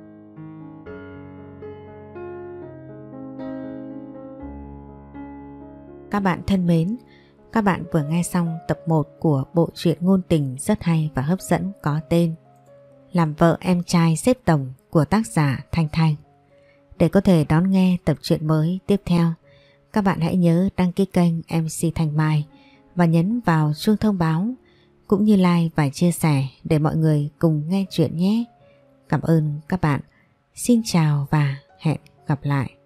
Các bạn thân mến, các bạn vừa nghe xong tập 1 của bộ truyện ngôn tình rất hay và hấp dẫn có tên Làm vợ em trai xếp tổng của tác giả Thanh Thanh. Để có thể đón nghe tập truyện mới tiếp theo, các bạn hãy nhớ đăng ký kênh MC Thanh Mai và nhấn vào chuông thông báo cũng như like và chia sẻ để mọi người cùng nghe chuyện nhé. Cảm ơn các bạn. Xin chào và hẹn gặp lại.